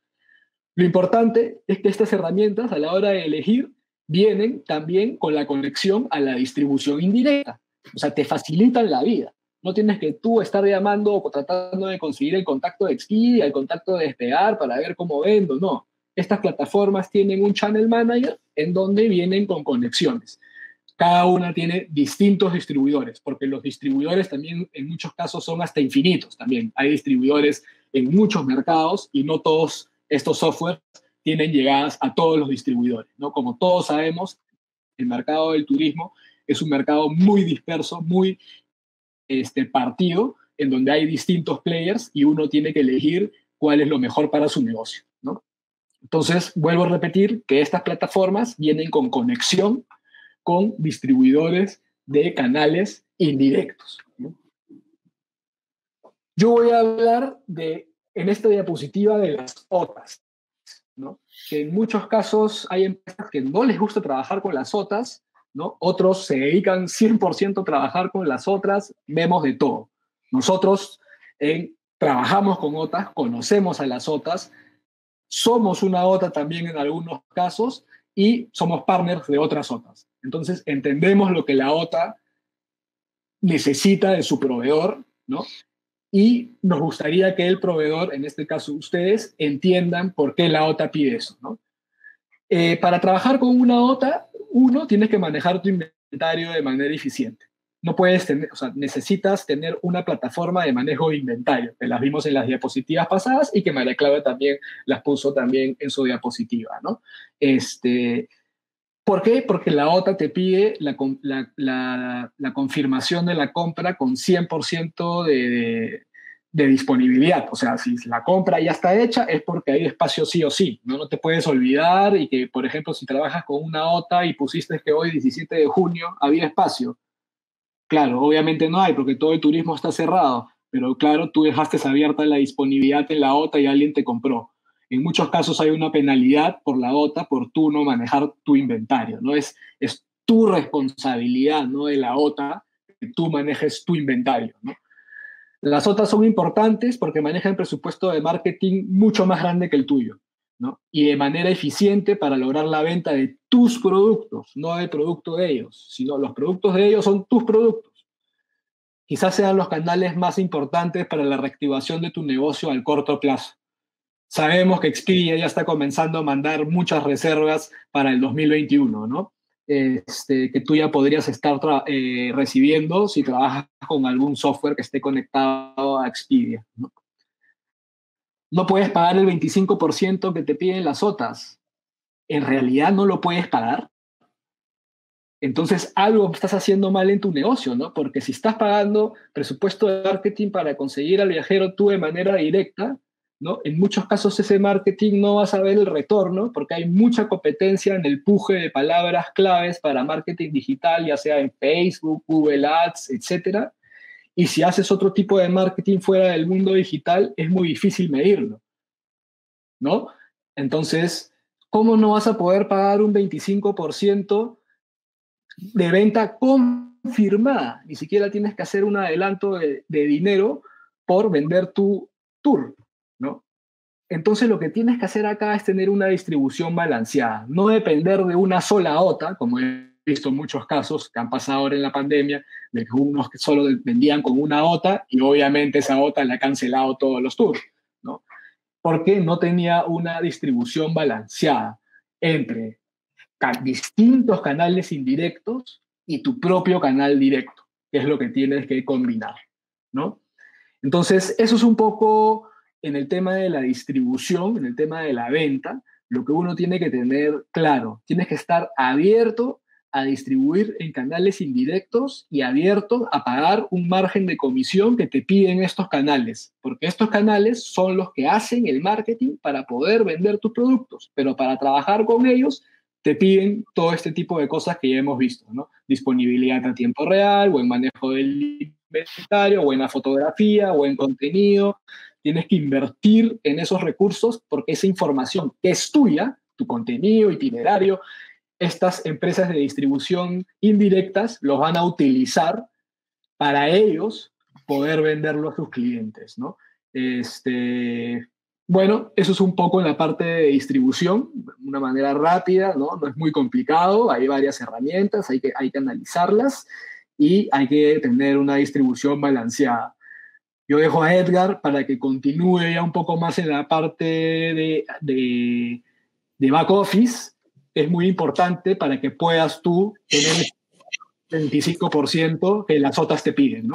Lo importante es que estas herramientas, a la hora de elegir, vienen también con la conexión a la distribución indirecta. O sea, te facilitan la vida. No tienes que tú estar llamando o tratando de conseguir el contacto de Expedia, el contacto de Despegar para ver cómo vendo. No. Estas plataformas tienen un channel manager en donde vienen con conexiones. Cada una tiene distintos distribuidores, porque los distribuidores también en muchos casos son hasta infinitos también. Hay distribuidores en muchos mercados y no todos estos softwares tienen llegadas a todos los distribuidores, ¿no? Como todos sabemos, el mercado del turismo es un mercado muy disperso, muy este, partido, en donde hay distintos players y uno tiene que elegir cuál es lo mejor para su negocio, ¿no? Entonces, vuelvo a repetir que estas plataformas vienen con conexión con distribuidores de canales indirectos, ¿no? Yo voy a hablar de, en esta diapositiva de las O T As, ¿no? Que en muchos casos hay empresas que no les gusta trabajar con las O T As, ¿no? Otros se dedican cien por ciento a trabajar con las otras, vemos de todo. Nosotros eh, trabajamos con O T As, conocemos a las O T As, somos una O T A también en algunos casos y somos partners de otras O T As. Entonces entendemos lo que la O T A necesita de su proveedor, ¿no? Y nos gustaría que el proveedor, en este caso ustedes, entiendan por qué la O T A pide eso, ¿no? Eh, para trabajar con una O T A, uno, tienes que manejar tu inventario de manera eficiente. No puedes tener, o sea, necesitas tener una plataforma de manejo de inventario, que las vimos en las diapositivas pasadas y que María Claudia también las puso también en su diapositiva, ¿no? Este, ¿por qué? Porque la O T A te pide la, la, la, la confirmación de la compra con cien por ciento de, de, de disponibilidad. O sea, si la compra ya está hecha es porque hay espacio sí o sí, ¿no? No te puedes olvidar y que, por ejemplo, si trabajas con una O T A y pusiste que hoy, diecisiete de junio, había espacio. Claro, obviamente no hay porque todo el turismo está cerrado, pero claro, tú dejaste abierta la disponibilidad en la O T A y alguien te compró. En muchos casos hay una penalidad por la O T A por tú no manejar tu inventario, ¿no? Es, es tu responsabilidad, ¿no? De la O T A que tú manejes tu inventario, ¿no? Las O T As son importantes porque manejan presupuesto de marketing mucho más grande que el tuyo, ¿no? Y de manera eficiente para lograr la venta de tus productos, no del producto de ellos, sino los productos de ellos son tus productos. Quizás sean los canales más importantes para la reactivación de tu negocio al corto plazo. Sabemos que Expedia ya está comenzando a mandar muchas reservas para el dos mil veintiuno, ¿no? este, que tú ya podrías estar eh, recibiendo si trabajas con algún software que esté conectado a Expedia, ¿no? No puedes pagar el veinticinco por ciento que te piden las O T As. En realidad no lo puedes pagar. Entonces algo estás haciendo mal en tu negocio, ¿no? Porque si estás pagando presupuesto de marketing para conseguir al viajero tú de manera directa, ¿no? En muchos casos ese marketing no vas a ver el retorno porque hay mucha competencia en el puje de palabras claves para marketing digital, ya sea en Facebook, Google Ads, etcétera. Y si haces otro tipo de marketing fuera del mundo digital, es muy difícil medirlo, ¿no? Entonces, ¿cómo no vas a poder pagar un veinticinco por ciento de venta confirmada? Ni siquiera tienes que hacer un adelanto de, de dinero por vender tu tour, ¿no? Entonces lo que tienes que hacer acá es tener una distribución balanceada, no depender de una sola O T A, como he visto en muchos casos que han pasado ahora en la pandemia, de que unos que solo vendían con una O T A y obviamente esa O T A le ha cancelado todos los tours, ¿no? Porque no tenía una distribución balanceada entre distintos canales indirectos y tu propio canal directo, que es lo que tienes que combinar, ¿no? Entonces, eso es un poco en el tema de la distribución, en el tema de la venta, lo que uno tiene que tener claro. Tienes que estar abierto a distribuir en canales indirectos y abierto a pagar un margen de comisión que te piden estos canales, porque estos canales son los que hacen el marketing para poder vender tus productos, pero para trabajar con ellos te piden todo este tipo de cosas que ya hemos visto, ¿no? Disponibilidad a tiempo real, buen manejo del inventario, buena fotografía, buen contenido. Tienes que invertir en esos recursos porque esa información que es tuya, tu contenido, itinerario, estas empresas de distribución indirectas los van a utilizar para ellos poder venderlo a sus clientes, ¿no? Este, bueno, eso es un poco en la parte de distribución, de una manera rápida, ¿no? No es muy complicado, hay varias herramientas, hay que, hay que analizarlas y hay que tener una distribución balanceada. Yo dejo a Edgar para que continúe ya un poco más en la parte de, de, de back office. Es muy importante para que puedas tú tener el veinticinco por ciento que las O T As te piden, ¿no?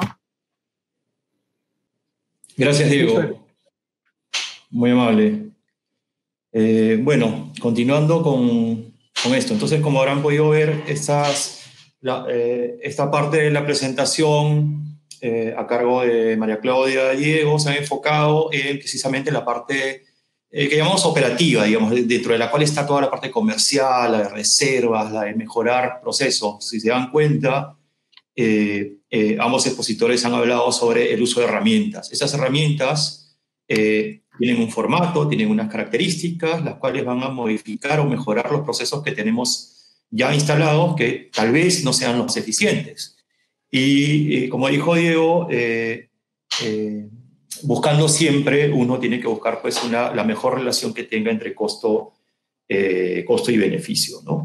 Gracias, Diego. Muy amable. Eh, bueno, continuando con, con esto. Entonces, como habrán podido ver, estas, la, eh, esta parte de la presentación eh, a cargo de María Claudia y Diego se ha enfocado en precisamente la parte eh, que llamamos operativa, digamos, dentro de la cual está toda la parte comercial, la de reservas, la de mejorar procesos. Si se dan cuenta, eh, eh, ambos expositores han hablado sobre el uso de herramientas. Esas herramientas eh, tienen un formato, tienen unas características, las cuales van a modificar o mejorar los procesos que tenemos ya instalados, que tal vez no sean los eficientes. Y eh, como dijo Diego, eh, eh, buscando siempre, uno tiene que buscar pues, una, la mejor relación que tenga entre costo, eh, costo y beneficio, ¿no?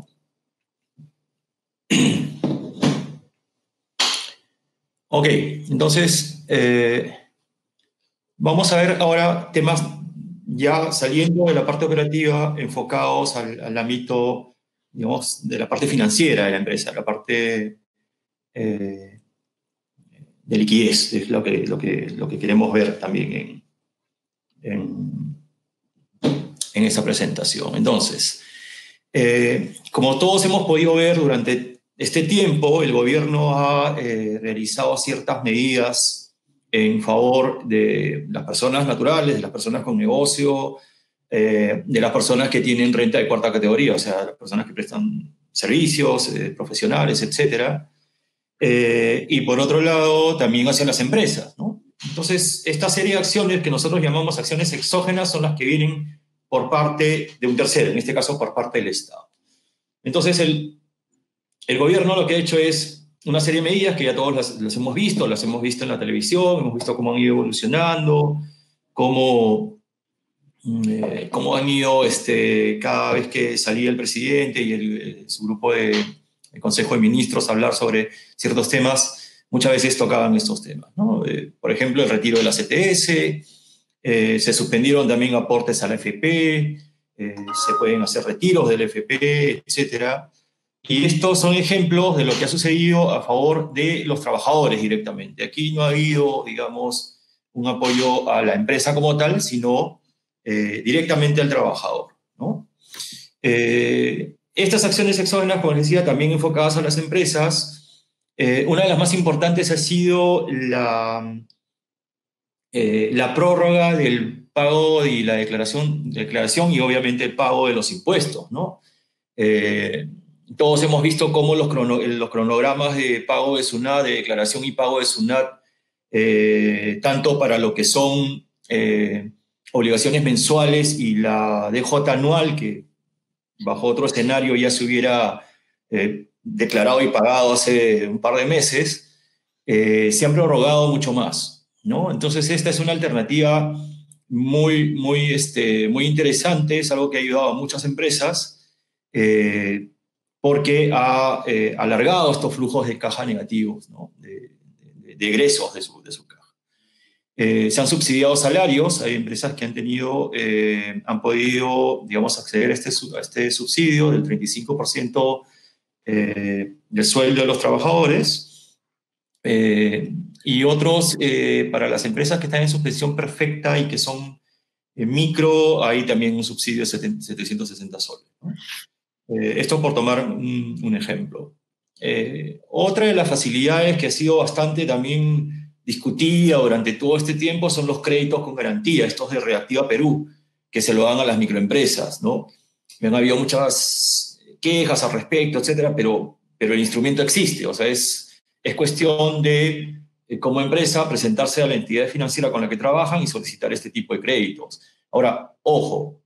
Ok, entonces eh, vamos a ver ahora temas ya saliendo de la parte operativa, enfocados al, al ámbito, digamos, de la parte financiera de la empresa, la parte eh, de liquidez, es lo que, lo que, lo que queremos ver también en, en, en esta presentación. Entonces, eh, como todos hemos podido ver durante este tiempo, el gobierno ha eh, realizado ciertas medidas en favor de las personas naturales, de las personas con negocio, eh, de las personas que tienen renta de cuarta categoría, o sea, las personas que prestan servicios eh, profesionales, etcétera. Eh, y por otro lado, también hacia las empresas, ¿no? Entonces, esta serie de acciones que nosotros llamamos acciones exógenas son las que vienen por parte de un tercero, en este caso por parte del Estado. Entonces, el, el gobierno lo que ha hecho es una serie de medidas que ya todos las, las hemos visto, las hemos visto en la televisión, hemos visto cómo han ido evolucionando, cómo, eh, cómo han ido este, cada vez que salía el presidente y el, su grupo de el Consejo de Ministros a hablar sobre ciertos temas, muchas veces tocaban estos temas, ¿no? Eh, por ejemplo, el retiro de la C T S, eh, se suspendieron también aportes a la F P, eh, se pueden hacer retiros del F P, etcétera. y estos son ejemplos de lo que ha sucedido a favor de los trabajadores directamente. Aquí no ha habido, digamos, un apoyo a la empresa como tal, sino eh, directamente al trabajador, ¿no? Eh, estas acciones exógenas, como les decía, también enfocadas a las empresas, eh, una de las más importantes ha sido la, eh, la prórroga del pago y la declaración, declaración y obviamente el pago de los impuestos, ¿no? Eh, todos hemos visto cómo los, crono, los cronogramas de pago de SUNAT, de declaración y pago de SUNAT, eh, tanto para lo que son eh, obligaciones mensuales y la D J anual, que bajo otro escenario ya se hubiera eh, declarado y pagado hace un par de meses, eh, se han prorrogado mucho más, ¿no? Entonces esta es una alternativa muy, muy, este, muy interesante, es algo que ha ayudado a muchas empresas, eh, porque ha eh, alargado estos flujos de caja negativos, ¿no? de, de, de egresos de su, de su caja. Eh, se han subsidiado salarios, hay empresas que han tenido, eh, han podido, digamos, acceder a este, a este subsidio del treinta y cinco por ciento eh, del sueldo de los trabajadores, eh, y otros eh, para las empresas que están en suspensión perfecta y que son eh, micro, hay también un subsidio de setecientos sesenta soles, ¿no? Eh, esto por tomar un, un ejemplo. Eh, otra de las facilidades que ha sido bastante también discutida durante todo este tiempo son los créditos con garantía, estos de Reactiva Perú, que se lo dan a las microempresas, ¿no? Han habido muchas quejas al respecto, etcétera, pero, pero el instrumento existe, o sea, es, es cuestión de, eh, como empresa, presentarse a la entidad financiera con la que trabajan y solicitar este tipo de créditos. Ahora, ojo,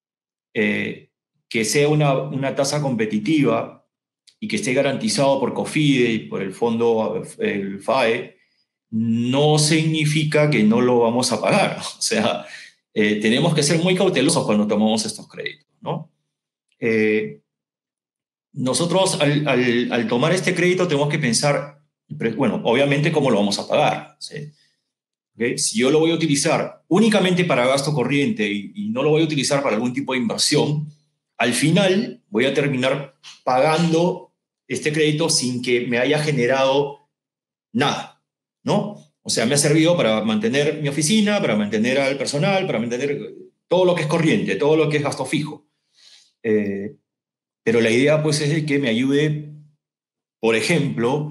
eh, que sea una, una tasa competitiva y que esté garantizado por COFIDE y por el fondo, el F A E, no significa que no lo vamos a pagar. O sea, eh, tenemos que ser muy cautelosos cuando tomamos estos créditos, ¿no? Eh, nosotros al, al, al tomar este crédito tenemos que pensar, bueno, obviamente cómo lo vamos a pagar, ¿sí? ¿Okay? Si yo lo voy a utilizar únicamente para gasto corriente y, y no lo voy a utilizar para algún tipo de inversión, al final voy a terminar pagando este crédito sin que me haya generado nada, ¿no? O sea, me ha servido para mantener mi oficina, para mantener al personal, para mantener todo lo que es corriente, todo lo que es gasto fijo. Eh, pero la idea, pues, es de que me ayude, por ejemplo,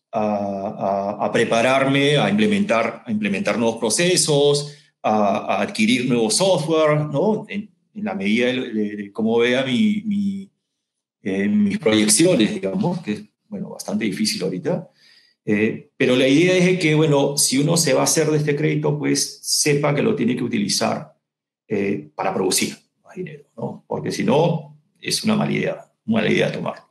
a, a, a prepararme, a implementar, a implementar nuevos procesos, a, a adquirir nuevo software, ¿no? En, en la medida de, de, de cómo vea mi, mi, eh, mis proyecciones, digamos, que es, bueno, bastante difícil ahorita. Eh, pero la idea es que, bueno, si uno se va a hacer de este crédito, pues sepa que lo tiene que utilizar eh, para producir más dinero, ¿no? Porque si no, es una mala idea, mala idea tomarlo.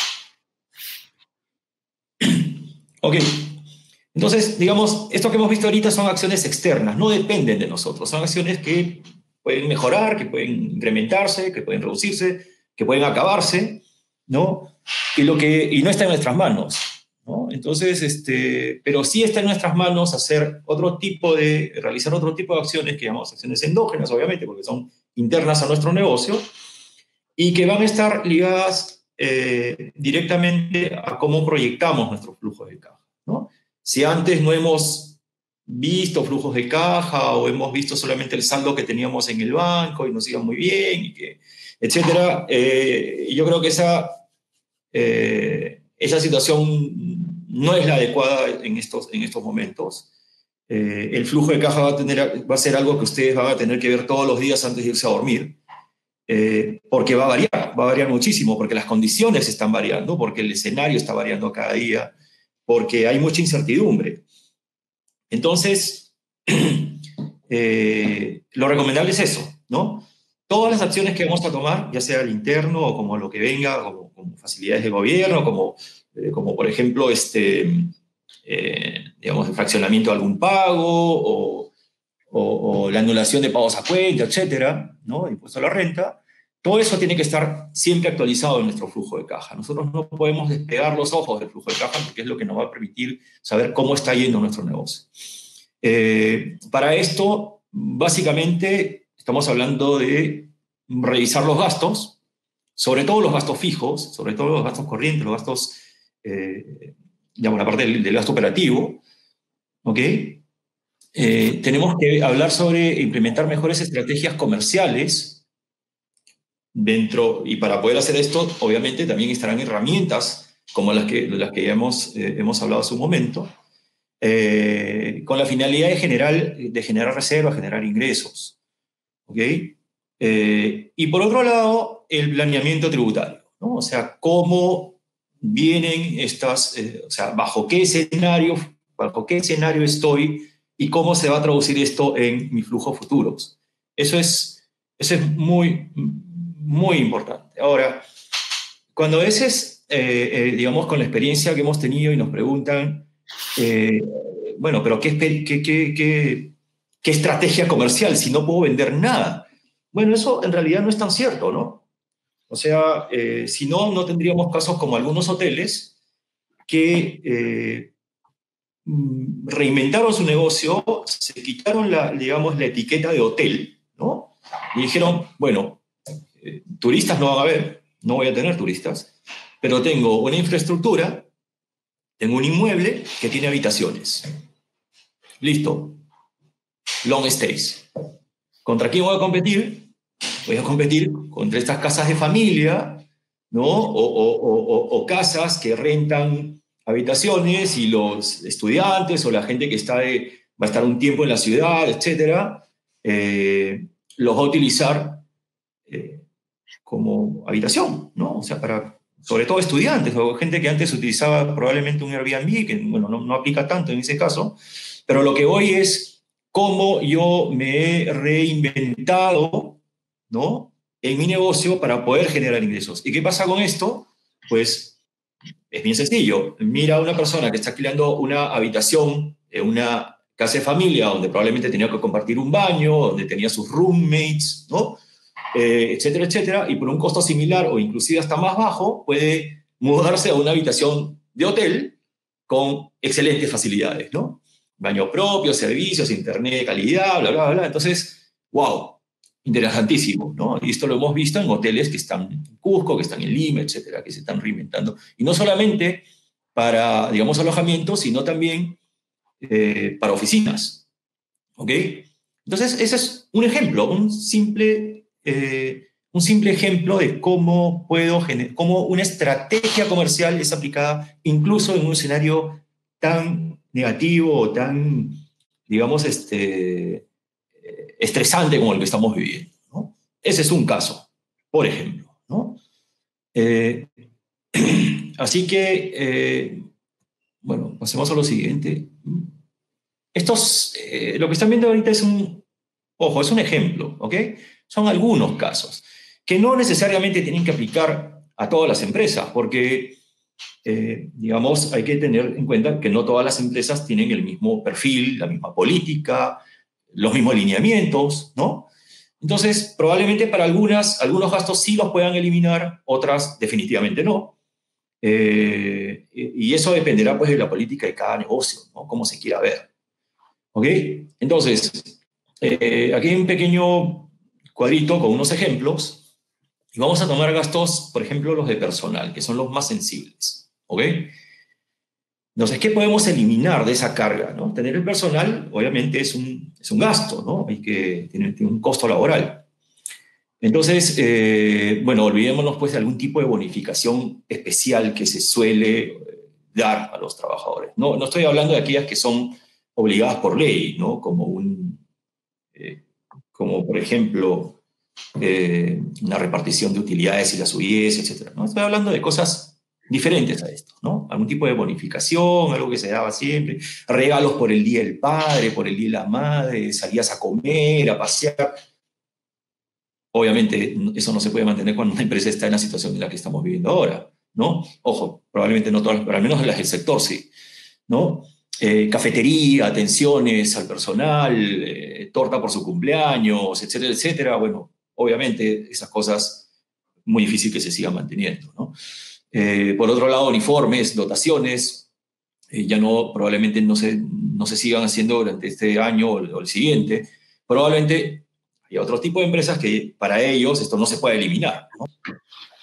Ok, entonces, digamos, esto que hemos visto ahorita son acciones externas, no dependen de nosotros, son acciones que pueden mejorar, que pueden incrementarse, que pueden reducirse, que pueden acabarse, ¿no? Y, lo que, y no está en nuestras manos, ¿no? Entonces, este, pero sí está en nuestras manos hacer otro tipo de, realizar otro tipo de acciones que llamamos acciones endógenas, obviamente, porque son internas a nuestro negocio, y que van a estar ligadas eh, directamente a cómo proyectamos nuestros flujos de caja, ¿no? Si antes no hemos visto flujos de caja o hemos visto solamente el saldo que teníamos en el banco y nos iba muy bien, y que, etcétera, eh, yo creo que esa, eh, esa situación no es la adecuada en estos, en estos momentos. Eh, el flujo de caja va a, tener, va a ser algo que ustedes van a tener que ver todos los días antes de irse a dormir. Eh, porque va a variar, va a variar muchísimo, porque las condiciones están variando, porque el escenario está variando cada día, porque hay mucha incertidumbre. Entonces, eh, lo recomendable es eso, ¿no? Todas las acciones que vamos a tomar, ya sea al interno o como lo que venga, como, como facilidades de gobierno, como, eh, como por ejemplo, este, eh, digamos, el fraccionamiento de algún pago o O, o la anulación de pagos a cuenta, etcétera, ¿no? Impuesto a la renta, todo eso tiene que estar siempre actualizado en nuestro flujo de caja. Nosotros no podemos despegar los ojos del flujo de caja porque es lo que nos va a permitir saber cómo está yendo nuestro negocio. Eh, para esto, básicamente, estamos hablando de revisar los gastos, sobre todo los gastos fijos, sobre todo los gastos corrientes, los gastos, eh, digamos, la parte del, del gasto operativo, ¿ok? Eh, tenemos que hablar sobre implementar mejores estrategias comerciales dentro, y para poder hacer esto, obviamente, también estarán herramientas como las que, las que ya hemos, eh, hemos hablado hace un momento, eh, con la finalidad de generar, de generar reservas, generar ingresos, ¿ok? Eh, y por otro lado, el planeamiento tributario, ¿no? O sea, cómo vienen estas, eh, o sea, bajo qué escenario, bajo qué escenario estoy y cómo se va a traducir esto en mis flujos futuros. Eso es, eso es muy, muy importante. Ahora, cuando a veces, eh, eh, digamos, con la experiencia que hemos tenido y nos preguntan, eh, bueno, pero ¿qué, qué, qué, qué, qué estrategia comercial si no puedo vender nada? Bueno, eso en realidad no es tan cierto, ¿no? O sea, eh, si no, no tendríamos casos como algunos hoteles que eh, reinventaron su negocio, se quitaron la, digamos, la etiqueta de hotel, ¿no? Y dijeron, bueno, eh, turistas no van a haber, no voy a tener turistas, pero tengo una infraestructura, tengo un inmueble que tiene habitaciones. Listo. Long stays. ¿Contra quién voy a competir? Voy a competir contra estas casas de familia, ¿no? O, o, o, o casas que rentan habitaciones y los estudiantes o la gente que está de, va a estar un tiempo en la ciudad, etcétera, eh, los va a utilizar eh, como habitación, ¿no? O sea, para, sobre todo estudiantes o gente que antes utilizaba probablemente un Airbnb, que bueno, no, no aplica tanto en ese caso, pero lo que voy es cómo yo me he reinventado, ¿no?, en mi negocio para poder generar ingresos. ¿Y qué pasa con esto? Pues es bien sencillo. Mira a una persona que está alquilando una habitación en una casa de familia donde probablemente tenía que compartir un baño, donde tenía sus roommates, ¿no?, eh, etcétera, etcétera, y por un costo similar o inclusive hasta más bajo puede mudarse a una habitación de hotel con excelentes facilidades, ¿no? Baño propio, servicios, internet de calidad, bla, bla, bla. Entonces, wow, interesantísimo, ¿no? Y esto lo hemos visto en hoteles que están en Cusco, que están en Lima, etcétera, que se están reinventando. Y no solamente para, digamos, alojamientos, sino también eh, para oficinas, ¿ok? Entonces, ese es un ejemplo, un simple, eh, un simple ejemplo de cómo, puedo gener- cómo una estrategia comercial es aplicada incluso en un escenario tan negativo o tan, digamos, este, estresante como el que estamos viviendo, ¿no? Ese es un caso, por ejemplo, ¿no? Eh, así que, eh, bueno, pasemos a lo siguiente. Estos, eh, lo que están viendo ahorita es un, ojo, es un ejemplo, ¿ok? Son algunos casos que no necesariamente tienen que aplicar a todas las empresas, porque, eh, digamos, hay que tener en cuenta que no todas las empresas tienen el mismo perfil, la misma política, los mismos lineamientos, ¿no? Entonces, probablemente para algunas, algunos gastos sí los puedan eliminar, otras definitivamente no. Eh, y eso dependerá, pues, de la política de cada negocio, ¿no?, cómo se quiera ver. ¿Ok? Entonces, eh, aquí hay un pequeño cuadrito con unos ejemplos y vamos a tomar gastos, por ejemplo, los de personal, que son los más sensibles. ¿Ok? Entonces, ¿qué podemos eliminar de esa carga, ¿no? Tener el personal, obviamente, es un, es un gasto, ¿no? Hay que tener un costo laboral. Entonces, eh, bueno, olvidémonos, pues, de algún tipo de bonificación especial que se suele dar a los trabajadores. No, no estoy hablando de aquellas que son obligadas por ley, ¿no? Como, un, eh, como por ejemplo, eh, una repartición de utilidades y las U I S, etcétera, ¿no? Estoy hablando de cosas diferentes a esto, ¿no? Algún tipo de bonificación, algo que se daba siempre, regalos por el Día del Padre, por el Día de la Madre, salías a comer, a pasear. Obviamente, eso no se puede mantener cuando una empresa está en la situación en la que estamos viviendo ahora, ¿no? Ojo, probablemente no todas, pero al menos las del sector sí, ¿no? Eh, cafetería, atenciones al personal, eh, torta por su cumpleaños, etcétera, etcétera. Bueno, obviamente esas cosas muy difícil que se sigan manteniendo, ¿no? Eh, por otro lado, uniformes, dotaciones, eh, ya no, probablemente no se, no se sigan haciendo durante este año o el, o el siguiente. Probablemente hay otro tipo de empresas que para ellos esto no se puede eliminar, ¿no?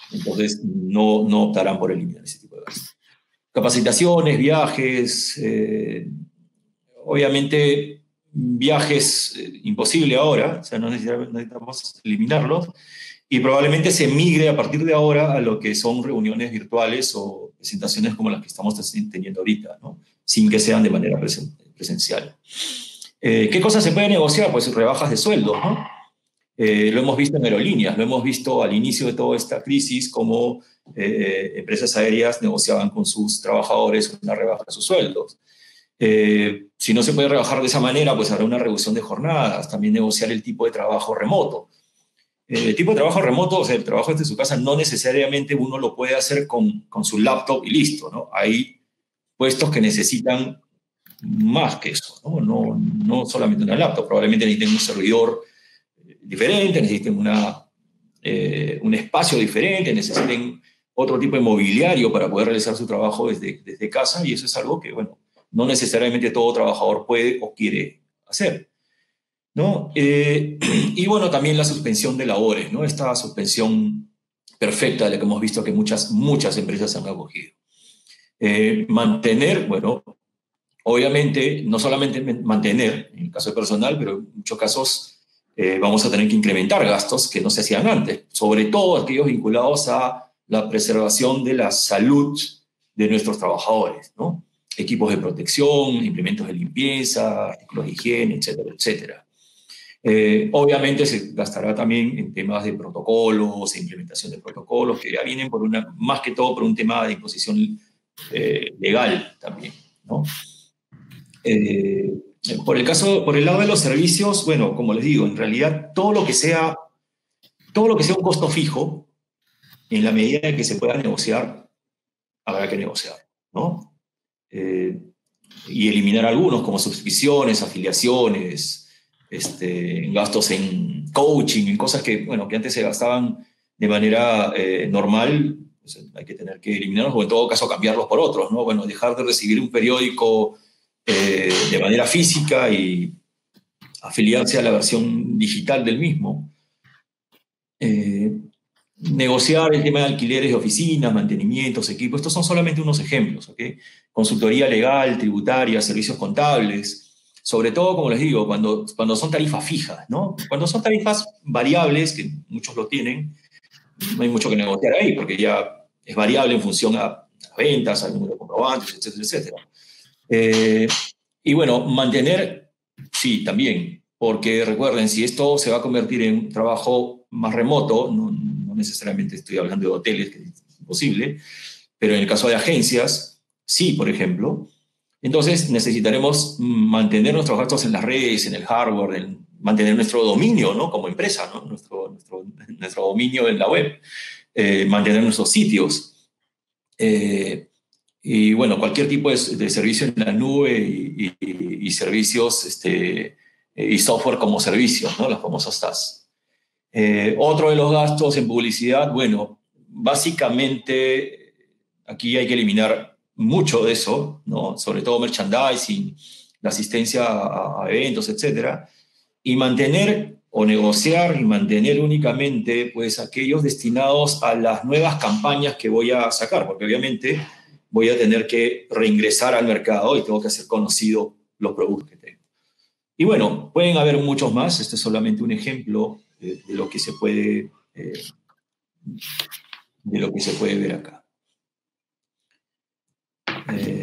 Entonces, no, no optarán por eliminar ese tipo de gastos. Capacitaciones, viajes, eh, obviamente viajes eh, imposible ahora, o sea, no necesitamos, necesitamos eliminarlos, y probablemente se migre a partir de ahora a lo que son reuniones virtuales o presentaciones como las que estamos teniendo ahorita, ¿no? Sin que sean de manera presen presencial. Eh, ¿Qué cosas se puede negociar? Pues rebajas de sueldo, ¿no? Eh, lo hemos visto en aerolíneas, lo hemos visto al inicio de toda esta crisis, cómo eh, empresas aéreas negociaban con sus trabajadores una rebaja de sus sueldos. Eh, si no se puede rebajar de esa manera, pues habrá una reducción de jornadas, también negociar el tipo de trabajo remoto. El tipo de trabajo remoto, o sea, el trabajo desde su casa, no necesariamente uno lo puede hacer con, con su laptop y listo, ¿no? Hay puestos que necesitan más que eso, ¿no? No, no solamente una laptop, probablemente necesiten un servidor diferente, necesiten una, eh, un espacio diferente, necesiten otro tipo de mobiliario para poder realizar su trabajo desde, desde casa, y eso es algo que, bueno, no necesariamente todo trabajador puede o quiere hacer, ¿no? Eh, y bueno, también la suspensión de labores, ¿no? Esta suspensión perfecta de la que hemos visto que muchas, muchas empresas se han acogido. Eh, mantener, bueno, obviamente, no solamente mantener, en el caso de personal, pero en muchos casos eh, vamos a tener que incrementar gastos que no se hacían antes, sobre todo aquellos vinculados a la preservación de la salud de nuestros trabajadores, ¿no? Equipos de protección, implementos de limpieza, artículos de higiene, etcétera, etcétera. Eh, obviamente se gastará también en temas de protocolos, e implementación de protocolos, que ya vienen por una, más que todo por un tema de imposición eh, legal también, ¿no? Eh, por el caso, por el lado de los servicios, bueno, como les digo, en realidad todo lo que sea, todo lo que sea un costo fijo, en la medida en que se pueda negociar, habrá que negociar, ¿no? Eh, y eliminar algunos, como suscripciones, afiliaciones, este, gastos en coaching, en cosas que, bueno, que antes se gastaban de manera eh, normal, pues hay que tener que eliminarlos o en todo caso cambiarlos por otros, ¿no? Bueno, dejar de recibir un periódico eh, de manera física y afiliarse a la versión digital del mismo. Eh, negociar el tema de alquileres de oficinas, mantenimientos, equipos, estos son solamente unos ejemplos, ¿ok? Consultoría legal, tributaria, servicios contables, sobre todo, como les digo, cuando, cuando son tarifas fijas, ¿no? Cuando son tarifas variables, que muchos lo tienen, no hay mucho que negociar ahí, porque ya es variable en función a, a ventas, al número de comprobantes, etcétera, etcétera. Eh, y bueno, mantener, sí, también, porque recuerden, si esto se va a convertir en un trabajo más remoto, no, no necesariamente estoy hablando de hoteles, que es imposible, pero en el caso de agencias, sí, por ejemplo, entonces necesitaremos mantener nuestros gastos en las redes, en el hardware, en mantener nuestro dominio, ¿no? Como empresa, ¿no? Nuestro, nuestro, nuestro dominio en la web, eh, mantener nuestros sitios, eh, y bueno, cualquier tipo de, de servicio en la nube y, y, y servicios este, y software como servicios, ¿no? Las famosas SaaS. Eh, otro de los gastos en publicidad, bueno, básicamente aquí hay que eliminar mucho de eso, ¿no? Sobre todo merchandising, la asistencia a, a eventos, etcétera, y mantener o negociar y mantener únicamente pues, aquellos destinados a las nuevas campañas que voy a sacar, porque obviamente voy a tener que reingresar al mercado y tengo que hacer conocido los productos que tengo. Y bueno, pueden haber muchos más, este es solamente un ejemplo de, de lo que se puede, eh, de lo que se puede ver acá. Eh,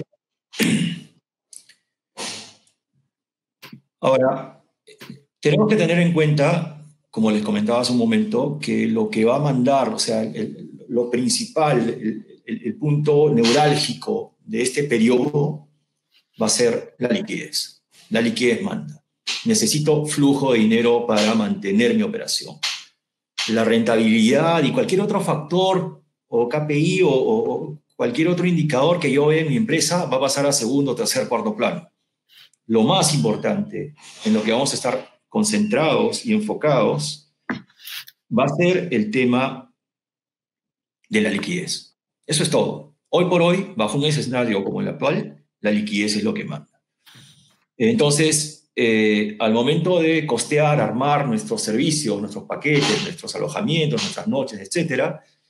ahora, tenemos que tener en cuenta, como les comentaba hace un momento, que lo que va a mandar, o sea, el, lo principal, el, el, el punto neurálgico de este periodo va a ser la liquidez. La liquidez manda. Necesito flujo de dinero para mantener mi operación. La rentabilidad y cualquier otro factor, o K P I, o, o cualquier otro indicador que yo vea en mi empresa va a pasar a segundo, tercer, cuarto plano. Lo más importante en lo que vamos a estar concentrados y enfocados va a ser el tema de la liquidez. Eso es todo. Hoy por hoy, bajo un escenario como el actual, la liquidez es lo que manda. Entonces, eh, al momento de costear, armar nuestros servicios, nuestros paquetes, nuestros alojamientos, nuestras noches, etcétera,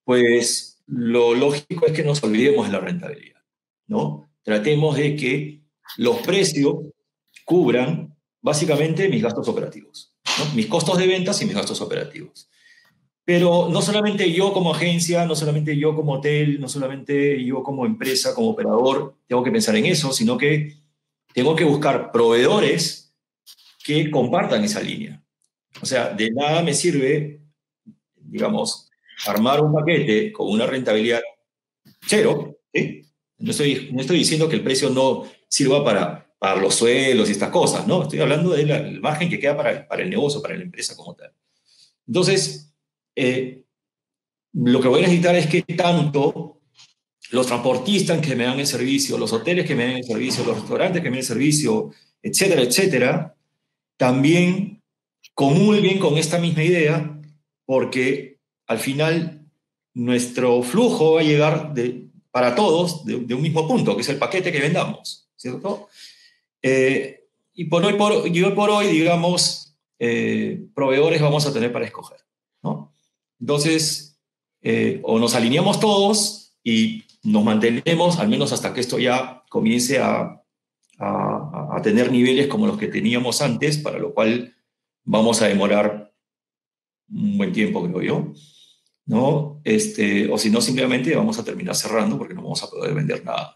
pues lo lógico es que nos olvidemos de la rentabilidad, ¿no? Tratemos de que los precios cubran básicamente mis gastos operativos, ¿no? Mis costos de ventas y mis gastos operativos. Pero no solamente yo como agencia, no solamente yo como hotel, no solamente yo como empresa, como operador, tengo que pensar en eso, sino que tengo que buscar proveedores que compartan esa línea. O sea, de nada me sirve, digamos, armar un paquete con una rentabilidad cero, ¿sí? No estoy, no estoy diciendo que el precio no sirva para, para los suelos y estas cosas, ¿no? Estoy hablando del margen que queda para, para el negocio, para la empresa como tal. Entonces, eh, lo que voy a necesitar es que tanto los transportistas que me dan el servicio, los hoteles que me dan el servicio, los restaurantes que me dan el servicio, etcétera, etcétera, también comulguen con esta misma idea, porque al final nuestro flujo va a llegar de, para todos de, de un mismo punto, que es el paquete que vendamos, ¿cierto? Eh, y por hoy por, y hoy por hoy, digamos, eh, proveedores vamos a tener para escoger, ¿no? Entonces, eh, o nos alineamos todos y nos mantenemos, al menos hasta que esto ya comience a, a, a tener niveles como los que teníamos antes, para lo cual vamos a demorar un buen tiempo, creo yo, ¿no? Este, o si no, simplemente vamos a terminar cerrando porque no vamos a poder vender nada.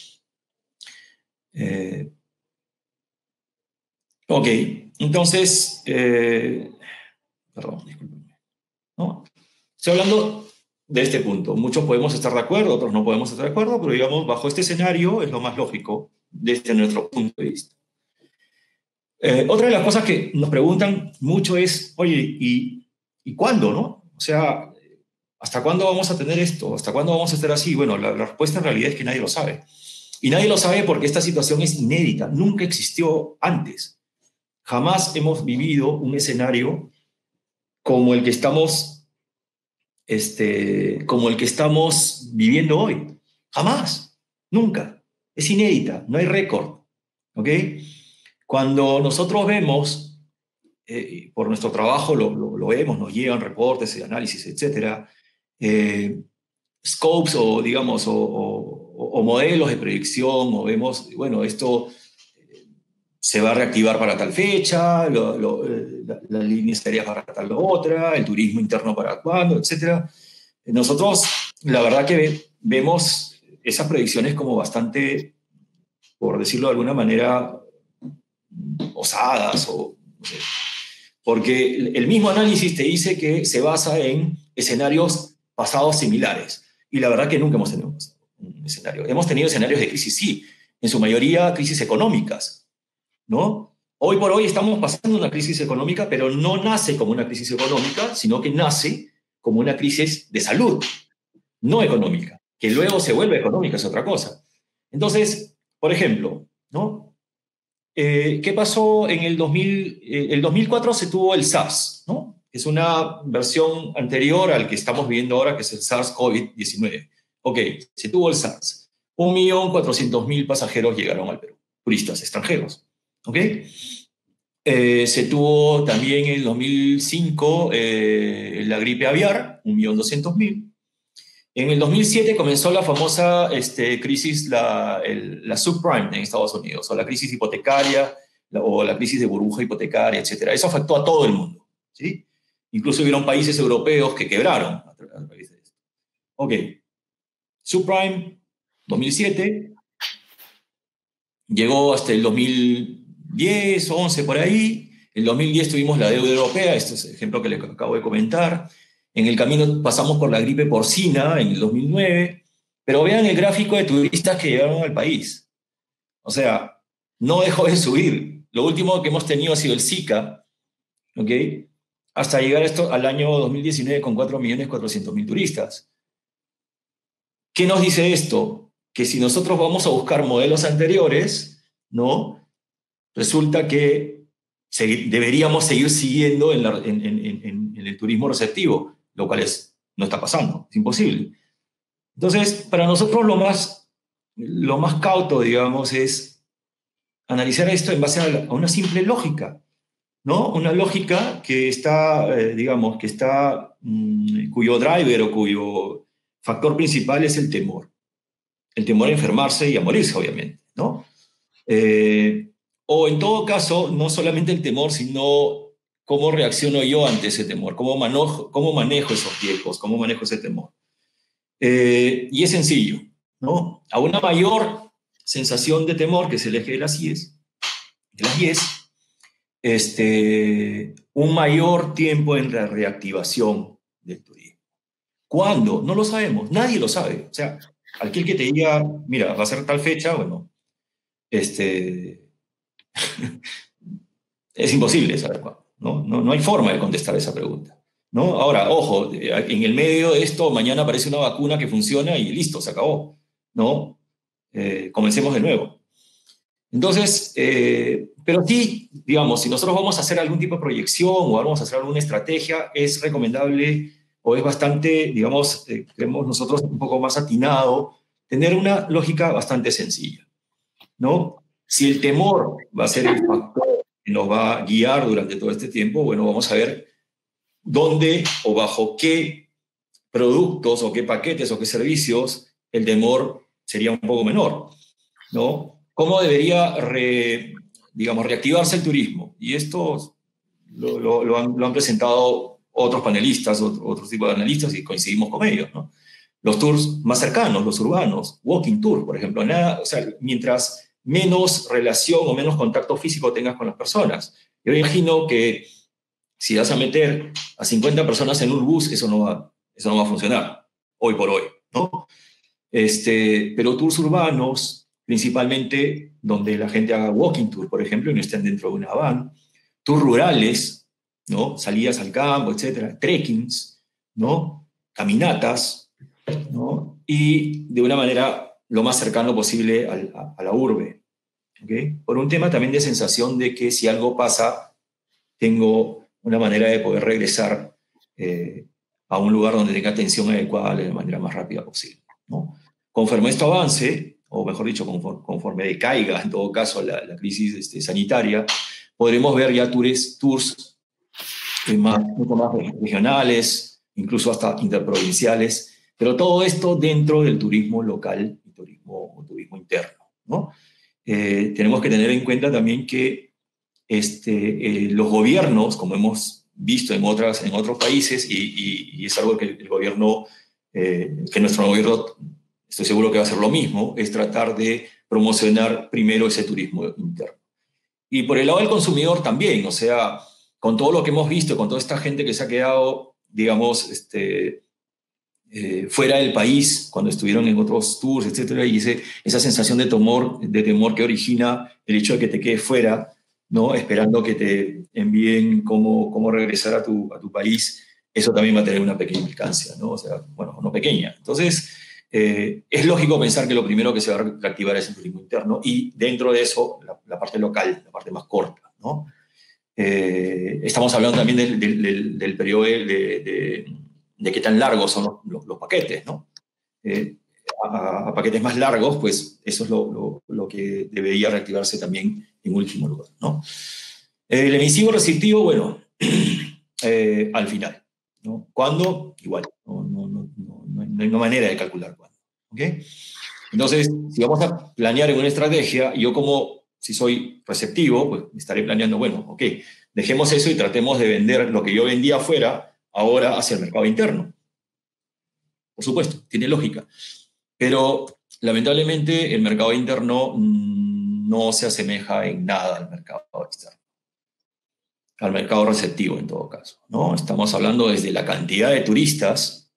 Eh, ok, entonces, eh, perdón, disculpen, ¿no? Estoy hablando de este punto. Muchos podemos estar de acuerdo, otros no podemos estar de acuerdo, pero digamos, bajo este escenario es lo más lógico desde nuestro punto de vista. Eh, otra de las cosas que nos preguntan mucho es, oye, ¿y, ¿y cuándo, no? O sea, ¿hasta cuándo vamos a tener esto? ¿Hasta cuándo vamos a estar así? Bueno, la, la respuesta en realidad es que nadie lo sabe. Y nadie lo sabe porque esta situación es inédita, nunca existió antes. Jamás hemos vivido un escenario como el que estamos Este, como el que estamos viviendo hoy. Jamás, nunca. Es inédita, no hay récord. ¿Ok? Cuando nosotros vemos, eh, por nuestro trabajo lo, lo, lo vemos, nos llegan reportes y análisis, etcétera, eh, scopes o, digamos, o, o, o modelos de predicción, o vemos, bueno, esto se va a reactivar para tal fecha, lo, lo, la, la línea aérea para tal otra, el turismo interno para cuándo, etcétera. Nosotros, la verdad que ve, vemos esas predicciones como bastante, por decirlo de alguna manera, osadas, o, no sé, porque el mismo análisis te dice que se basa en escenarios pasados similares, y la verdad que nunca hemos tenido un escenario. Hemos tenido escenarios de crisis, sí, en su mayoría crisis económicas, ¿no? Hoy por hoy estamos pasando una crisis económica, pero no nace como una crisis económica, sino que nace como una crisis de salud, no económica, que luego se vuelve económica, es otra cosa. Entonces, por ejemplo, ¿no? Eh, ¿qué pasó en el dos mil? Eh, el dos mil cuatro se tuvo el SARS, ¿no? Es una versión anterior al que estamos viviendo ahora, que es el SARS COVID diecinueve. Ok, se tuvo el SARS. un millón cuatrocientos mil pasajeros llegaron al Perú, turistas extranjeros. ¿Ok? Eh, se tuvo también en el dos mil cinco eh, la gripe aviar, un millón doscientos mil. En el dos mil siete comenzó la famosa este, crisis, la, el, la subprime en Estados Unidos, o la crisis hipotecaria, la, o la crisis de burbuja hipotecaria, etcétera. Eso afectó a todo el mundo, ¿sí? Incluso hubieron países europeos que quebraron a través de esto. Ok. Subprime, dos mil siete. Llegó hasta el dos mil diez, once, por ahí. En el dos mil diez tuvimos la deuda europea, este es el ejemplo que les acabo de comentar. En el camino pasamos por la gripe porcina en el dos mil nueve. Pero vean el gráfico de turistas que llegaron al país. O sea, no dejó de subir. Lo último que hemos tenido ha sido el Zika, ¿ok? Hasta llegar esto al año dos mil diecinueve con cuatro millones cuatrocientos mil turistas. ¿Qué nos dice esto? Que si nosotros vamos a buscar modelos anteriores, ¿no? Resulta que segui- deberíamos seguir siguiendo en, la- en- en- en- en el turismo receptivo, lo cual es, no está pasando, es imposible. Entonces, para nosotros lo más, lo más cauto, digamos, es analizar esto en base a, la- a una simple lógica. ¿no? Una lógica que está, eh, digamos, que está, mmm, cuyo driver o cuyo factor principal es el temor. El temor a enfermarse y a morirse, obviamente, ¿no? Eh, o en todo caso, no solamente el temor, sino cómo reacciono yo ante ese temor, cómo manejo, cómo manejo esos riesgos, cómo manejo ese temor. Eh, y es sencillo, ¿no? A una mayor sensación de temor, que es el eje de las I E S, de las I E S, este, un mayor tiempo en la reactivación del turismo. ¿Cuándo? No lo sabemos, nadie lo sabe. O sea, aquel que te diga, mira, va a ser tal fecha, bueno, este, es imposible saber cuándo, ¿no? No, no hay forma de contestar esa pregunta, ¿no? Ahora, ojo, en el medio de esto, mañana aparece una vacuna que funciona y listo, se acabó, ¿no? Eh, comencemos de nuevo. Entonces, eh, pero sí, digamos, si nosotros vamos a hacer algún tipo de proyección o vamos a hacer alguna estrategia, es recomendable o es bastante, digamos, eh, creemos nosotros un poco más atinado, tener una lógica bastante sencilla, ¿no? Si el temor va a ser el factor que nos va a guiar durante todo este tiempo, bueno, vamos a ver dónde o bajo qué productos o qué paquetes o qué servicios el temor sería un poco menor, ¿no? ¿Cómo debería, re, digamos, reactivarse el turismo? Y esto lo, lo, lo, han, lo han presentado otros panelistas, otros, otros tipos de analistas, y coincidimos con ellos, ¿no? Los tours más cercanos, los urbanos, walking tour, por ejemplo. Nada, o sea, mientras menos relación o menos contacto físico tengas con las personas. Yo imagino que si vas a meter a cincuenta personas en un bus, eso no va, eso no va a funcionar, hoy por hoy, ¿no? Este, pero tours urbanos, principalmente donde la gente haga walking tour, por ejemplo, y no estén dentro de una van, tours rurales, ¿no? Salidas al campo, etcétera, trekkings, ¿no? Caminatas, ¿no? Y de una manera lo más cercano posible al, a, a la urbe, ¿okay? Por un tema también de sensación de que si algo pasa, tengo una manera de poder regresar eh, a un lugar donde tenga atención adecuada de la manera más rápida posible, ¿no? Conforme esto avance, o mejor dicho, conforme, conforme decaiga en todo caso la, la crisis este, sanitaria, podremos ver ya tours, tours eh, más, mucho más regionales, incluso hasta interprovinciales, pero todo esto dentro del turismo local y turismo, turismo interno, ¿no? Eh, tenemos que tener en cuenta también que este, eh, los gobiernos, como hemos visto en, otras, en otros países, y, y, y es algo que el, el gobierno, eh, que nuestro gobierno, estoy seguro que va a hacer lo mismo, es tratar de promocionar primero ese turismo interno. Y por el lado del consumidor también, o sea, con todo lo que hemos visto, con toda esta gente que se ha quedado, digamos, este, eh, fuera del país, cuando estuvieron en otros tours, etcétera, y ese, esa sensación de temor, de temor que origina el hecho de que te quedes fuera, ¿no? Esperando que te envíen cómo, cómo regresar a tu, a tu país, eso también va a tener una pequeña implicancia, ¿no? O sea, bueno, no pequeña. Entonces, eh, es lógico pensar que lo primero que se va a reactivar es el turismo interno y dentro de eso, la, la parte local, la parte más corta, ¿no? Eh, estamos hablando también del, del, del, del periodo de, de, de qué tan largos son los, los, los paquetes, ¿no? Eh, a, a paquetes más largos, pues eso es lo, lo, lo que debería reactivarse también en último lugar, ¿no? El emisivo restrictivo, bueno, eh, al final, ¿no? ¿Cuándo? Igual, no, no, no, no, no hay una manera de calcular cuándo, ¿ok? Entonces, si vamos a planear en una estrategia, yo como, si soy receptivo, pues estaré planeando, bueno, ok, dejemos eso y tratemos de vender lo que yo vendía afuera, ahora hacia el mercado interno. Por supuesto, tiene lógica. Pero lamentablemente el mercado interno no se asemeja en nada al mercado externo, al mercado receptivo en todo caso, ¿no? Estamos hablando desde la cantidad de turistas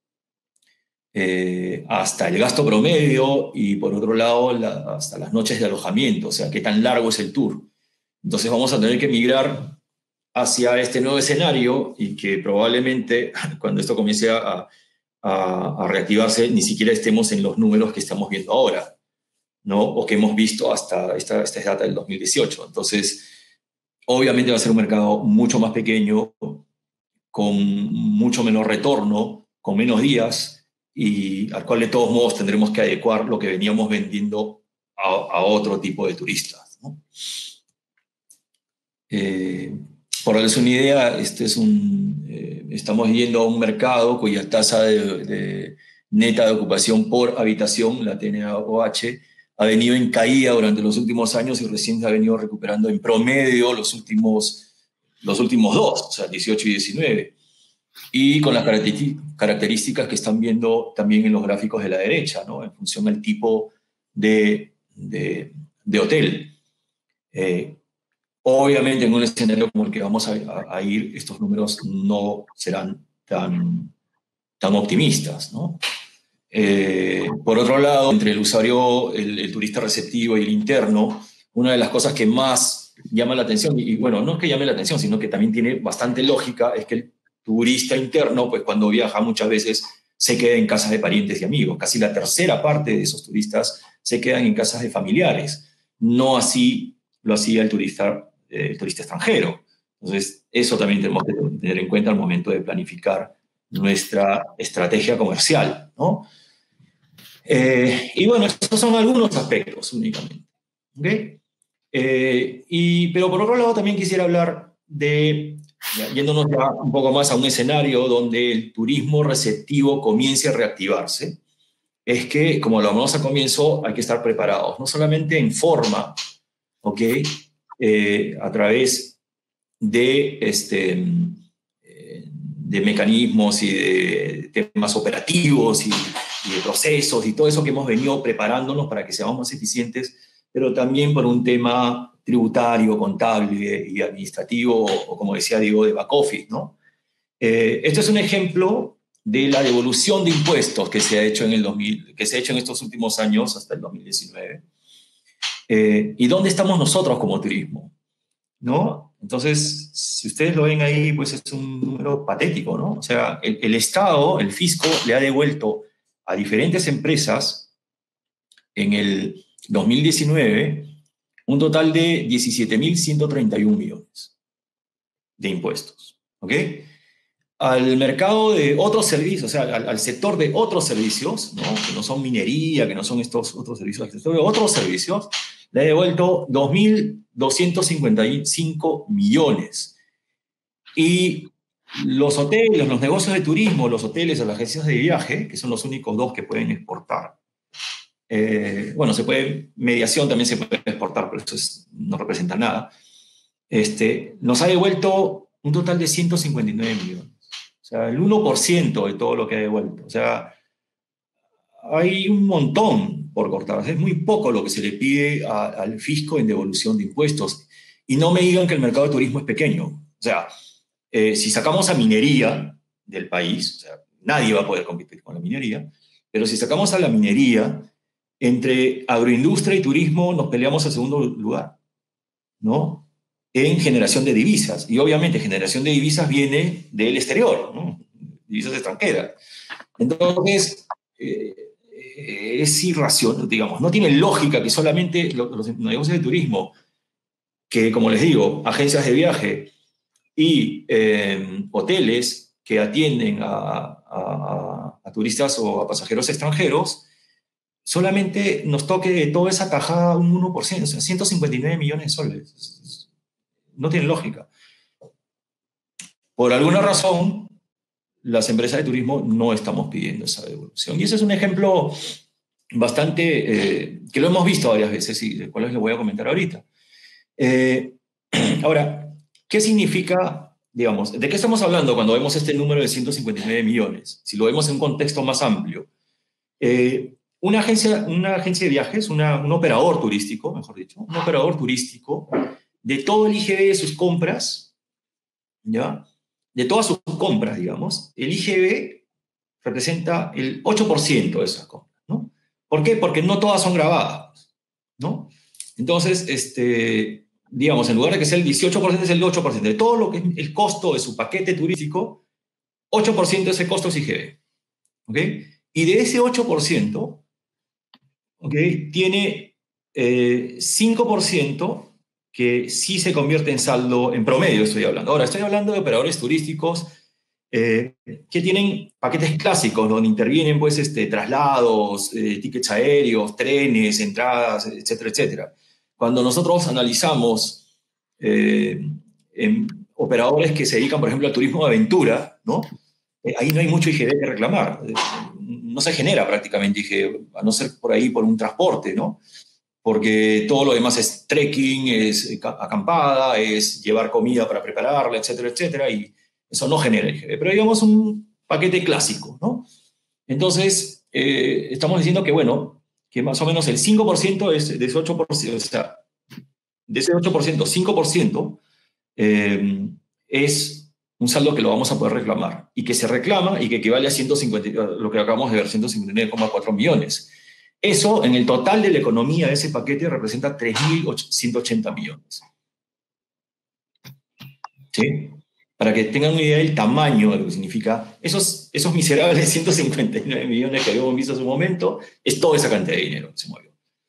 eh, hasta el gasto promedio y por otro lado la, hasta las noches de alojamiento, o sea, qué tan largo es el tour. Entonces vamos a tener que migrar hacia este nuevo escenario y que probablemente cuando esto comience a A, a reactivarse, ni siquiera estemos en los números que estamos viendo ahora, ¿no? O que hemos visto hasta esta, esta data del dos mil dieciocho. Entonces, obviamente va a ser un mercado mucho más pequeño, con mucho menor retorno, con menos días, y al cual de todos modos tendremos que adecuar lo que veníamos vendiendo a, a otro tipo de turistas, ¿no? Eh, por darles una idea, este es un, eh, estamos yendo a un mercado cuya tasa de, de neta de ocupación por habitación, la T N O H, ha venido en caída durante los últimos años y recién se ha venido recuperando en promedio los últimos, los últimos dos, o sea, dieciocho y diecinueve. Y con las características que están viendo también en los gráficos de la derecha, ¿no? En función del tipo de, de, de hotel. Eh, obviamente en un escenario como el que vamos a, a, a ir, estos números no serán tan, tan optimistas, ¿no? Eh, por otro lado, entre el usuario, el, el turista receptivo y el interno, una de las cosas que más llama la atención, y, y bueno, no es que llame la atención, sino que también tiene bastante lógica, es que el turista interno, pues cuando viaja muchas veces se queda en casas de parientes y amigos. Casi la tercera parte de esos turistas se quedan en casas de familiares. No así lo hacía el turista, eh, el turista extranjero. Entonces, eso también tenemos que tener en cuenta al momento de planificar nuestra estrategia comercial, ¿no? Eh, y bueno, estos son algunos aspectos únicamente. ¿Okay? Eh, y, pero por otro lado también quisiera hablar de, ya, yéndonos ya un poco más a un escenario donde el turismo receptivo comience a reactivarse, es que, como lo hablamos al comienzo, hay que estar preparados, no solamente en forma, ¿ok? Eh, a través de, este, de mecanismos y de temas operativos y, y de procesos y todo eso que hemos venido preparándonos para que seamos más eficientes, pero también por un tema tributario, contable y administrativo, o como decía Diego, de back office, ¿no? Eh, esto es un ejemplo de la devolución de impuestos que se ha hecho en, el dos mil, que se ha hecho en estos últimos años, hasta el dos mil diecinueve. Eh, ¿Y dónde estamos nosotros como turismo? ¿No? Entonces, si ustedes lo ven ahí, pues es un número patético, ¿no? O sea, el, el Estado, el fisco, le ha devuelto a diferentes empresas en el dos mil diecinueve un total de diecisiete mil ciento treinta y un millones de impuestos, ¿ok? Al mercado de otros servicios, o sea, al, al sector de otros servicios, ¿no? Que no son minería, que no son estos otros servicios, al sector de otros servicios, le ha devuelto dos mil doscientos cincuenta y cinco millones. Y los hoteles, los negocios de turismo, los hoteles, las agencias de viaje, que son los únicos dos que pueden exportar. Eh, bueno, se puede, mediación también se puede exportar, pero eso es, no representa nada. Este, nos ha devuelto un total de ciento cincuenta y nueve millones. O sea, el uno por ciento de todo lo que ha devuelto. O sea, hay un montón por cortar. Es muy poco lo que se le pide a, al fisco en devolución de impuestos. Y no me digan que el mercado de turismo es pequeño. O sea, eh, si sacamos a minería del país, o sea, nadie va a poder competir con la minería, pero si sacamos a la minería, entre agroindustria y turismo nos peleamos al segundo lugar, ¿no? En generación de divisas. Y obviamente generación de divisas viene del exterior, ¿no? Divisas extranjeras. Entonces, eh, es irracional, digamos. No tiene lógica que solamente los, los negocios de turismo, que como les digo, agencias de viaje y eh, hoteles que atienden a, a, a turistas o a pasajeros extranjeros, solamente nos toque de toda esa tajada un uno por ciento, o sea, ciento cincuenta y nueve millones de soles. No tiene lógica. Por alguna razón, las empresas de turismo no estamos pidiendo esa devolución. Y ese es un ejemplo bastante, eh, que lo hemos visto varias veces y de cuales les voy a comentar ahorita. Eh, ahora, ¿qué significa, digamos, de qué estamos hablando cuando vemos este número de ciento cincuenta y nueve millones? Si lo vemos en un contexto más amplio. Eh, una, agencia, una agencia de viajes, una, un operador turístico, mejor dicho, un operador turístico, de todo el I G B de sus compras, ¿ya? De todas sus compras, digamos, el I G B representa el ocho por ciento de esas compras, ¿no? ¿Por qué? Porque no todas son grabadas, ¿no? Entonces, este, digamos, en lugar de que sea el dieciocho por ciento, es el ocho por ciento. De todo lo que es el costo de su paquete turístico, ocho por ciento de ese costo es I G B, ¿ok? Y de ese ocho por ciento, ¿ok? Tiene eh, cinco por ciento que sí se convierte en saldo, en promedio estoy hablando. Ahora, estoy hablando de operadores turísticos eh, que tienen paquetes clásicos, donde intervienen pues, este, traslados, eh, tickets aéreos, trenes, entradas, etcétera, etcétera. Cuando nosotros analizamos, eh, en, operadores que se dedican, por ejemplo, al turismo de aventura, ¿no? Eh, ahí no hay mucho I G B que reclamar. Eh, no se genera prácticamente I G B, a no ser por ahí por un transporte, ¿no? Porque todo lo demás es trekking, es acampada, es llevar comida para prepararla, etcétera, etcétera, y eso no genera I G B. Pero digamos un paquete clásico, ¿no? Entonces, eh, estamos diciendo que, bueno, que más o menos el cinco por ciento es de ese ocho por ciento, o sea, de ese ocho por ciento, cinco por ciento eh, es un saldo que lo vamos a poder reclamar y que se reclama y que equivale a ciento cincuenta, lo que acabamos de ver, ciento cincuenta y nueve coma cuatro millones. Eso, en el total de la economía de ese paquete, representa tres mil ciento ochenta millones. ¿Sí? Para que tengan una idea del tamaño de lo que significa, esos, esos miserables ciento cincuenta y nueve millones que habíamos visto hace un momento, es toda esa cantidad de dinero que se movió.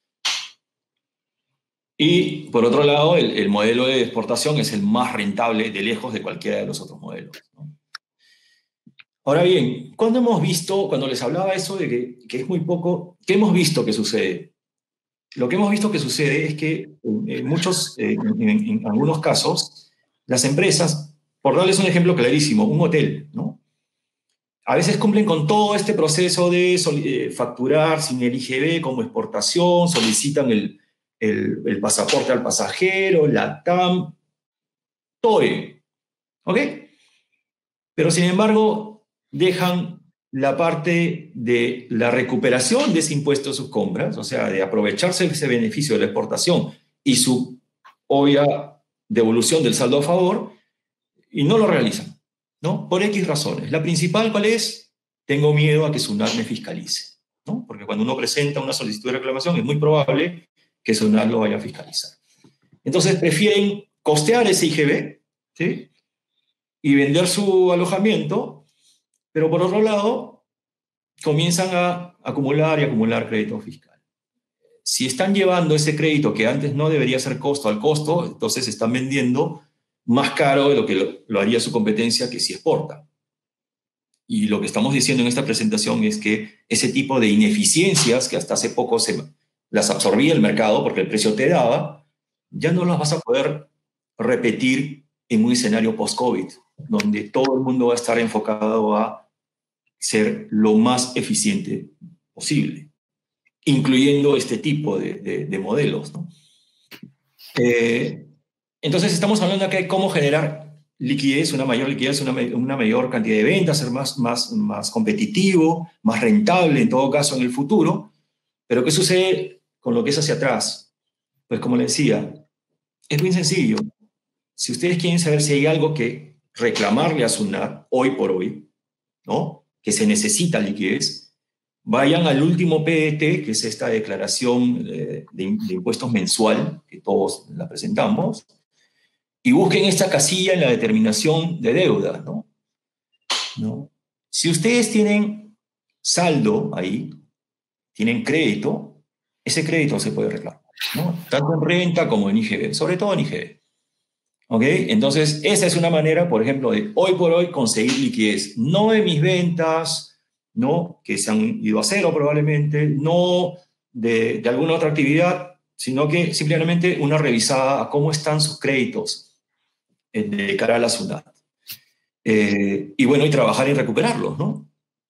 Y, por otro lado, el, el modelo de exportación es el más rentable de lejos de cualquiera de los otros modelos, ¿no? Ahora bien, cuando hemos visto, cuando les hablaba eso de que, que es muy poco, ¿qué hemos visto que sucede? Lo que hemos visto que sucede es que en, en muchos, eh, en, en algunos casos, las empresas, por darles un ejemplo clarísimo, un hotel, ¿no? A veces cumplen con todo este proceso de eh, facturar sin el I G B como exportación, solicitan el, el, el pasaporte al pasajero, la T A M, todo bien, ¿ok? Pero sin embargo, dejan la parte de la recuperación de ese impuesto a sus compras, o sea, de aprovecharse de ese beneficio de la exportación y su obvia devolución del saldo a favor, y no lo realizan, ¿no? Por X razones. La principal, ¿cuál es? Tengo miedo a que SUNAT me fiscalice, ¿no? Porque cuando uno presenta una solicitud de reclamación es muy probable que SUNAT lo vaya a fiscalizar. Entonces prefieren costear ese I G B, ¿sí? Y vender su alojamiento, pero por otro lado, comienzan a acumular y acumular crédito fiscal. Si están llevando ese crédito que antes no debería ser costo al costo, entonces están vendiendo más caro de lo que lo, lo haría su competencia que si exporta. Y lo que estamos diciendo en esta presentación es que ese tipo de ineficiencias que hasta hace poco se las absorbía el mercado porque el precio te daba, ya no las vas a poder repetir en un escenario post-COVID, donde todo el mundo va a estar enfocado a ser lo más eficiente posible, incluyendo este tipo de, de, de modelos, ¿no? Eh, entonces estamos hablando acá de cómo generar liquidez, una mayor liquidez, una, una mayor cantidad de ventas, ser más, más, más competitivo, más rentable en todo caso en el futuro. Pero ¿qué sucede con lo que es hacia atrás? Pues como les decía, es muy sencillo. Si ustedes quieren saber si hay algo que reclamarle a SUNAT hoy por hoy, ¿no?, que se necesita liquidez, vayan al último P D T, que es esta declaración de, de, de impuestos mensual, que todos la presentamos, y busquen esta casilla en la determinación de deuda, ¿no? ¿No? Si ustedes tienen saldo ahí, tienen crédito, ese crédito se puede reclamar, ¿no? Tanto en renta como en I G B, sobre todo en I G B. ¿Ok? Entonces, esa es una manera, por ejemplo, de hoy por hoy conseguir liquidez. No de mis ventas, ¿no?, que se han ido a cero probablemente, no de, de alguna otra actividad, sino que simplemente una revisada a cómo están sus créditos de cara a la SUNAT. Eh, y bueno, y trabajar en recuperarlos, ¿no?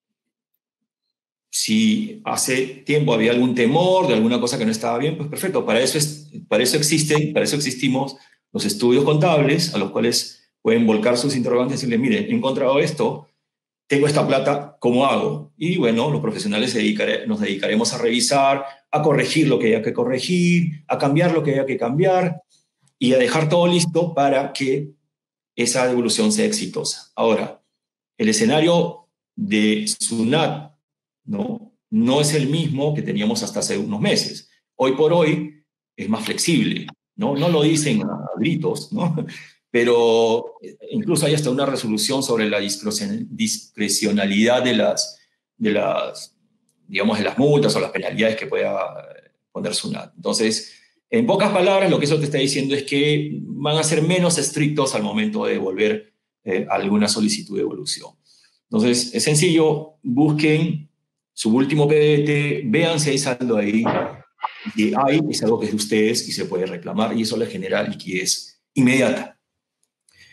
Si hace tiempo había algún temor de alguna cosa que no estaba bien, pues perfecto, para eso, es, para eso existen, para eso existimos los estudios contables, a los cuales pueden volcar sus interrogantes y decirle, mire, he encontrado esto, tengo esta plata, ¿cómo hago? Y bueno, los profesionales se dedicare, nos dedicaremos a revisar, a corregir lo que haya que corregir, a cambiar lo que haya que cambiar y a dejar todo listo para que esa devolución sea exitosa. Ahora, el escenario de SUNAT, ¿no?, no es el mismo que teníamos hasta hace unos meses. Hoy por hoy es más flexible, ¿no? No lo dicen a gritos, ¿no?, pero incluso hay hasta una resolución sobre la discrecionalidad de las, de las, digamos, de las multas o las penalidades que pueda poner SUNAT. Entonces, en pocas palabras, lo que eso te está diciendo es que van a ser menos estrictos al momento de devolver eh, alguna solicitud de devolución. Entonces, es sencillo, busquen su último P D T, vean si hay saldo ahí, si hay, es algo que es de ustedes y se puede reclamar, y eso les genera liquidez inmediata.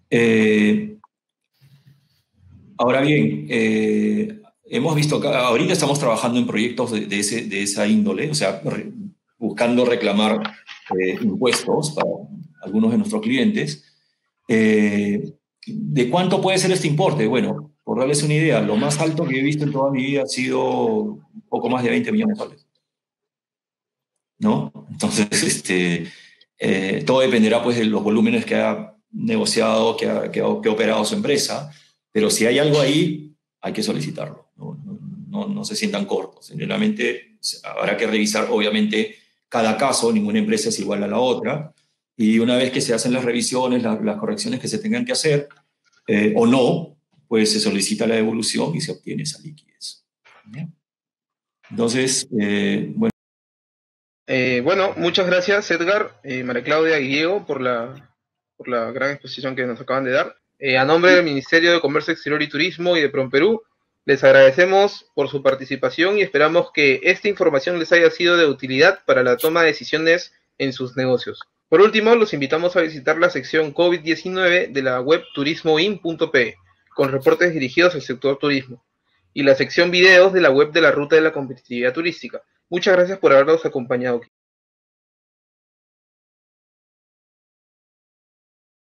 Eh, ahora bien, eh, hemos visto acá, ahorita estamos trabajando en proyectos de, de, ese, de esa índole, o sea, re, buscando reclamar eh, impuestos para algunos de nuestros clientes. Eh, ¿De cuánto puede ser este importe? Bueno, por darles una idea, lo más alto que he visto en toda mi vida ha sido un poco más de veinte millones de dólares. ¿No? Entonces, este, eh, todo dependerá pues, de los volúmenes que ha negociado, que ha, que, ha, que ha operado su empresa, pero si hay algo ahí, hay que solicitarlo. No, no, no, no se sientan cortos. Generalmente habrá que revisar, obviamente, cada caso, ninguna empresa es igual a la otra, y una vez que se hacen las revisiones, la, las correcciones que se tengan que hacer, eh, o no, pues se solicita la devolución y se obtiene esa liquidez. ¿Bien? Entonces, eh, bueno. Eh, bueno, muchas gracias, Edgar, eh, María Claudia y Diego, por la, por la gran exposición que nos acaban de dar. Eh, a nombre del Ministerio de Comercio Exterior y Turismo y de PROMPERÚ, les agradecemos por su participación y esperamos que esta información les haya sido de utilidad para la toma de decisiones en sus negocios. Por último, los invitamos a visitar la sección COVID diecinueve de la web turismoin punto pe, con reportes dirigidos al sector turismo, y la sección videos de la web de la Ruta de la Competitividad Turística. Muchas gracias por habernos acompañado.